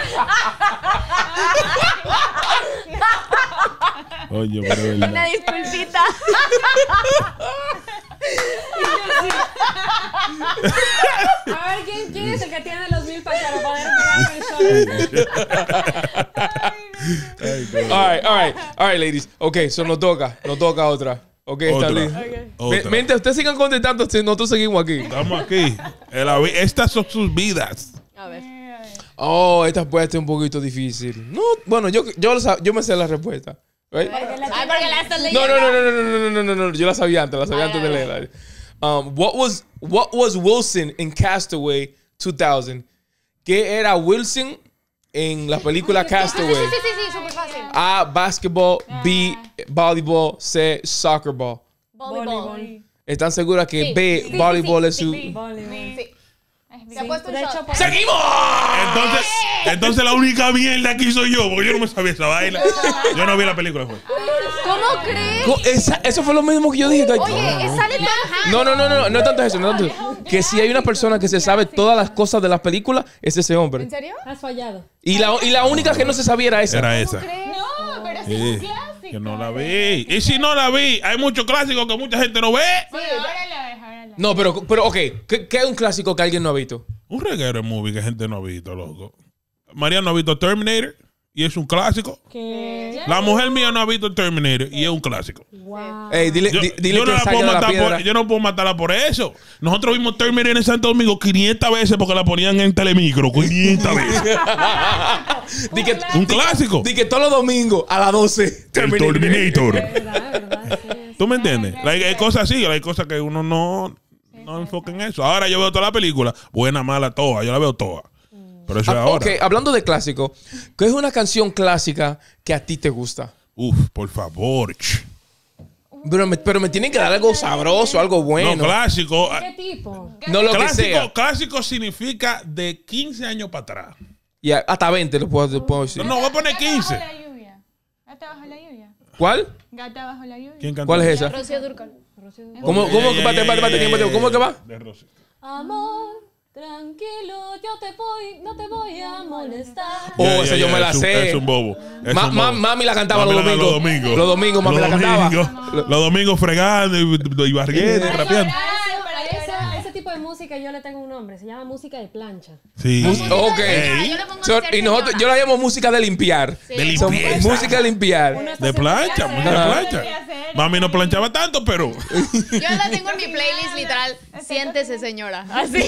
Oye, pero es Una verdad. disculpita. A ver, ¿quién, quién es el que tiene los mil para poder pegarme el show? All right, all right, all right, ladies. Ok, so nos toca, nos toca otra. Ok, está Otra. listo. Otra. Mientras ustedes sigan contestando, nosotros seguimos aquí. Estamos aquí. En la vi- Estas son sus vidas. A ver. Oh, esta puede ser un poquito difícil. No, bueno, yo, yo, lo sab- yo me sé la respuesta. Right? Ay, porque la estás leyendo. No, no, no, no, no, no, no, no, no, no, yo la sabía antes, la sabía Ay, antes de ay, leerla. Um, what was what was Wilson in Castaway two thousand? ¿Qué era Wilson en la película Castaway? Sí, sí, sí, sí, súper fácil. A, basketball, B, volleyball, C, soccer ball. Voleibol. ¿Están seguras que Sí, B, sí, sí, voleibol sí, es sí, su... sí. Voleibol. Sí. Es Se ha bien. puesto un De hecho, shot. por- ¡Seguimos! Entonces, entonces la única mierda que hizo yo, porque yo no me sabía esa vaina. Yo no vi la película. Pues. ¿Cómo crees? Co- esa- Eso fue lo mismo que yo dije. Gallito. Oye, es sale Tom Hanks. No, no, no, no, no es tanto eso, no es tanto eso. Que si hay una persona que se sabe todas las cosas de las películas, es ese hombre. ¿En serio? Has fallado. Y la, y la única que no se sabía era esa. Era esa. No, pero sí es Sí, un clásico. que no la vi. Y si no la vi, hay muchos clásicos que mucha gente no ve. Bueno, ahora la ves, ahora la ves. No, pero, pero ok, ¿qué, qué es un clásico que alguien no ha visto? Un reguero en movie que gente no ha visto, loco. María no ha visto Terminator y es un clásico. ¿Qué? La mujer mía no ha visto Terminator y es un clásico. Wow. Ey, dile, Yo, di- dile yo que no la saque puedo de la matar piedra. por, yo no puedo matarla por eso. Nosotros vimos Terminator en Santo Domingo quinientas veces porque la ponían en Telemicro. quinientas veces. Di que, Un clásico. di que todos los domingos a las doce El Terminator. Terminator. ¿Verdad? ¿Verdad? Sí. ¿Tú me entiendes? Like, hay cosas así, hay cosas que uno no, no enfoca en eso. Ahora yo veo toda la película, buena, mala, toda. Yo la veo toda. Pero eso es Ah, ahora. ok, hablando de clásico, ¿qué es una canción clásica que a ti te gusta? Uf, por favor. ch. Pero me, pero me tienen que dar algo sabroso, algo bueno. No, clásico. ah, ¿Qué tipo? No lo que sea. Clásico, clásico significa de quince años para atrás. Y a- hasta veinte lo puedo, puedo decir. No, no, voy a poner Gata quince. bajo la lluvia. Gata bajo la lluvia. ¿Cuál? Gata bajo la lluvia. ¿Quién canta? ¿Cuál es esa? Rocío Dúrcal. ¿Cómo, cómo, que- bate, bate, bate, bate, ¿cómo que va? De Rosy. Amor, tranquilo, yo te voy, no te voy a molestar. Oh, Ya, esa ya, yo ya, me la es un- sé. Es un bobo. es Ma- un ma- bobo. mami la cantaba Mami los la- domingos. Los domingos. Los domingos mami la cantaba. domingos- Los domingos fregando y, y barriendo, y trapeando. Para esa- ese tipo de música yo le tengo un nombre, se llama música de plancha. Sí. Ok. Ey. Yo le pongo So, ser y nosotros, señora. yo la llamo música de limpiar. De Son- limpieza. música de limpiar. De plancha, música de plancha. Mami no planchaba tanto, pero. Yo la tengo en mi playlist literal. Siéntese, señora. Así.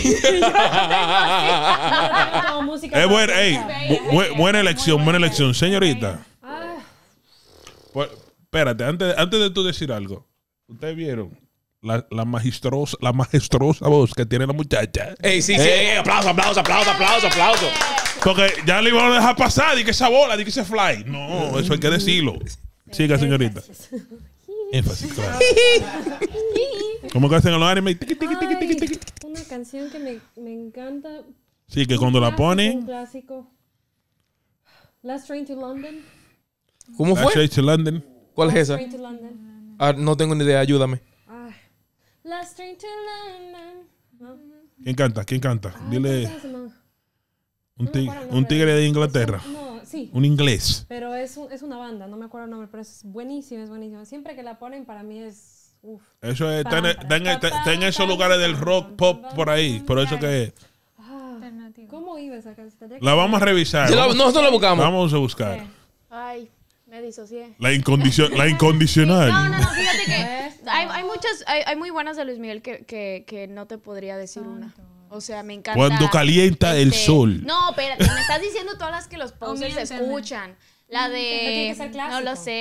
Como música Es para buena, ey, planchar. bu- bu- buena elección, buena elección, señorita. Ah, Pues, espérate, antes, antes de tú decir algo, ¿ustedes vieron la, la majestrosa, la majestrosa voz que tiene la muchacha? Ey, sí, sí. ey, aplauso, aplauso, aplauso, aplauso, aplauso. Porque ya le iban a dejar pasar, di que esa bola, di que ese fly. No, eso hay que decirlo. Siga, señorita. Énfasis, claro. ¿Cómo que hacen en los animes? Tiqui, tiqui, tiqui, tiqui, tiqui. ay, una canción que me, me encanta. Sí, que cuando la Clásico, Un ponen, clásico. Last Train to London. ¿Cómo la fue? Church to London. ¿Cuál es Last esa? Train to London. Ah, no tengo ni idea, ayúdame. Ay. Last Train to London. ¿No? ¿Quién canta? ¿Quién canta? Dile ¿Cómo se llama? un, No me tig- acuerdo el un nombre. tigre de Inglaterra. No, sí. Un inglés. Pero es, un- es una banda, no me acuerdo el nombre, pero es buenísimo, es buenísimo. Siempre que la ponen para mí es... Uf. Eso es, está en, está en- está en esos lugares del rock pop por ahí. Por eso que Ah, Alternativo. ¿cómo iba esa canción? Tendría que- la vamos a revisar. Yo la- Vamos, nosotros la buscamos. vamos a buscar. Ay, me disocié. La, incondicion, la incondicional. No, no, no, fíjate que Esto. hay, hay muchas, hay, hay muy buenas de Luis Miguel que, que, que no te podría decir una. O sea, me encanta. Cuando calienta el este, sol. No, espérate, me estás diciendo todas las que los posers Miénteme. escuchan. La Pero tiene de. que ser No lo clásico. sé.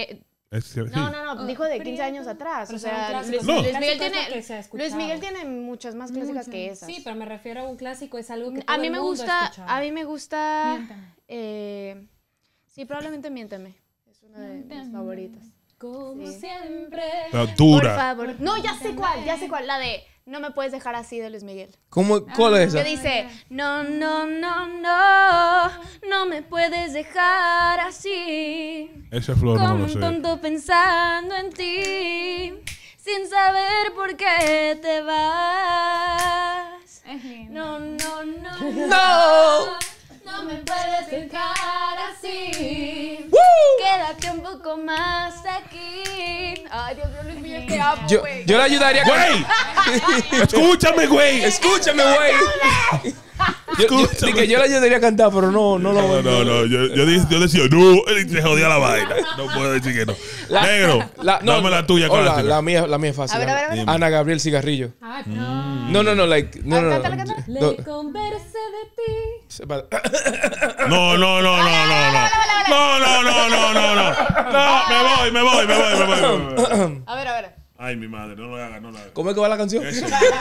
Es, sí. No, no, no, dijo de quince años atrás. Pero O son sea, clásicos. Luis, No. Luis Miguel Clásico es lo tiene, que se ha escuchado. Luis Miguel tiene muchas más clásicas que esas. Sí, pero me refiero a un clásico, es algo que A todo mí el me mundo gusta, escucha. a mí me gusta, Miénteme. eh, sí, probablemente Miénteme. Es una de mis Miénteme. favoritas. Como Sí. siempre. La Por dura. favor. No, ya sé cuál, ya sé cuál. La de No me puedes dejar así de Luis Miguel. ¿Cómo, ¿Cuál es Que esa? dice, no, no, no, no, no me puedes dejar así. Ese flow no Como lo un sé. tonto pensando en ti, sin saber por qué te vas. Es lindo. No, no, no, No. no me puedes dejar así. Quédate un poco más aquí. Ay, Dios mío, Luis Miguel, te amo, Yo, güey. yo le ayudaría a ¡Güey! ¡Escúchame, güey! Escúchame, güey. Yo, yo, di que yo le ayudaría a cantar, pero no, no lo No, no, no. Yo, yo, di- yo decía, no, y se jodía la vaina. No puedo decir que no. Negro, La- no, dame la tuya, hola, clásica. la mía, la mía es fácil. A ver, a ver, a ver. Ana Gabriel Cigarrillo. Ay, no. No, no, no, like, no, A ver, no, cántala, no. cántala. No. Le conversé de ti. No, no, no, no, no, no. No, no, no, no, no, no. No, me voy, me voy, me voy, me voy. me voy. A ver, a ver. Ay, mi madre, no lo hagas, no lo hagas. ¿Cómo es que va la canción? Eso.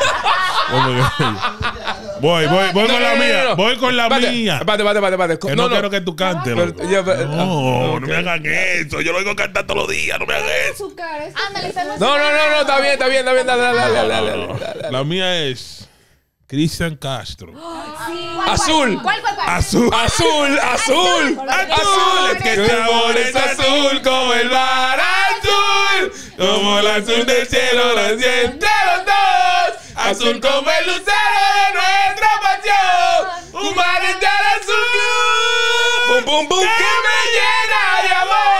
Voy, voy, voy con la mía. Voy con la Espérate, mía. Espérate, espérate, espérate, espérate. Que no quiero que tú cantes. Pero- loco. ya, pero- No, ah, no me hagan eso. Yo lo oigo cantar todos los días, no me hagan eso. Su cara, es Ándale, estamos. No, no, no, no, está bien, está bien, está bien. Dale, dale, dale, dale, dale, dale, dale. La mía es Cristian Castro. Azul. ¿Cuál, cuál, cuál? Azul. Azul, azul, azul. Es que este amor es azul como el mar azul, como el azul del cielo lo siente los dos, azul como el lucero de nuestra pasión, un mar entero azul, Bum, bum, bum. que me llena de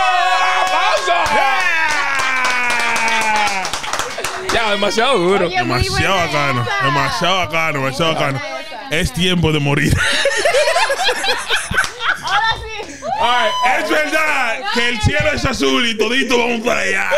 amor. Ya, demasiado duro. Oye, muy Demasiado buena bacano, esa. demasiado bacano, demasiado bacano. Esa. Es tiempo de morir. Ahora sí. Ay, es verdad que el cielo es azul y todito vamos para allá.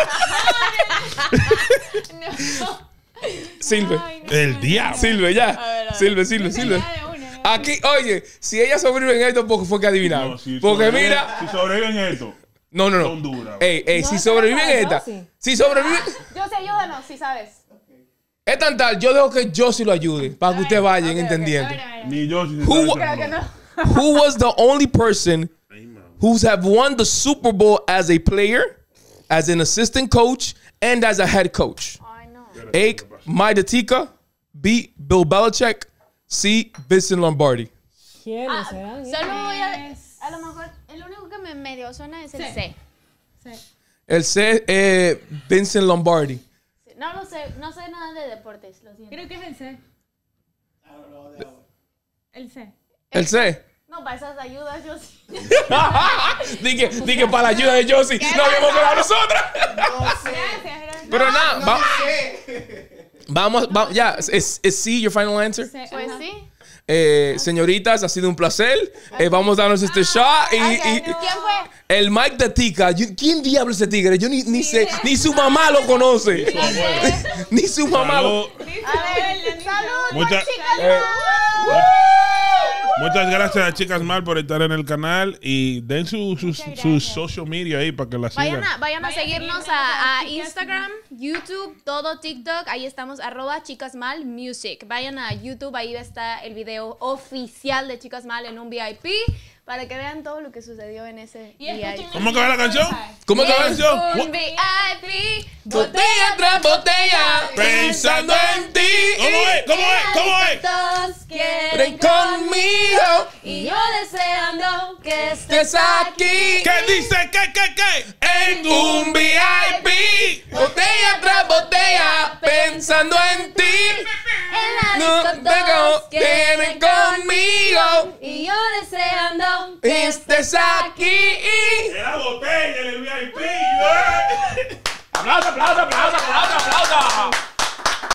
Silve. El diablo. Silve, ya. ver, a ver. Silve, Silve, Silve. Aquí, oye, si ella sobrevive en esto, porque fue que adivinaron. No, si Porque sobrevive- mira. Si sobreviven esto. No, no, no. son duras. Ey, ey, si esa sobrevive no en es esta. Josie. Si sobrevive. Yo sé, ayúdanos, si sabes. Es tan tal, yo dejo que Josie lo ayude para que ustedes vayan entendiendo. Ni yo si Who- se Creo que no. Who was the only person who's have won the Super Bowl as a player, as an assistant coach, and as a head coach? Ay, no. A. Mike Ditka, B. Bill Belichick, C. Vincent Lombardi. ¿Quiénes serán? Solo voy a. A lo mejor, el único que me medio suena es el Sí. C. Sí. El C. Eh, Vincent Lombardi. No lo sé, no sé nada de deportes, lo siento. Creo que es el C. El C. El C. No, para esas ayudas yo sí. Dije, dije para la ayuda de Josie. No habíamos quedado nosotras. Gracias, gracias. Pero nada, va- sé. vamos, vamos, ya. ¿Es es C your final answer? C, Pues ajá. sí. Eh, señoritas, ha sido un placer. Eh, vamos a darnos este shot. Y, Ok, y- ¿quién fue? el Mike de Tica. yo- ¿Quién diablo es ese tigre? Yo ni, ni sé, ni su mamá lo conoce. Ni su mamá lo. Salud. A ver, salud, Muchas- chicas. eh, Muchas gracias a Chicas Mal por estar en el canal y den sus su, su social media ahí para que la sigan. Vayan a, vayan a Vayan a seguirnos seguirnos a, a a Chicas Instagram, YouTube, todo TikTok. Ahí estamos, arroba Chicas Mal Music. Vayan a YouTube, ahí está el video oficial de Chicas Mal en un V I P para que vean todo lo que sucedió en ese Y V I P. escuchen ¿Cómo que va la canción? ¿Cómo te En va? un V I P. Botella tras botella, pensando en ti. ¿Cómo es? ¿Cómo es? ¿Cómo es? Todos Ven quieren conmigo, y yo deseando que estés estés aquí. ¿Qué dice? ¿Qué, qué, qué? En un V I P, botella tras botella, pensando en ti. en la No disco. tengo, Todos ven quieren conmigo, y yo deseando que estés aquí. Era botella en el V I P. Aplausos, aplausos, aplausos, aplausos, aplausos.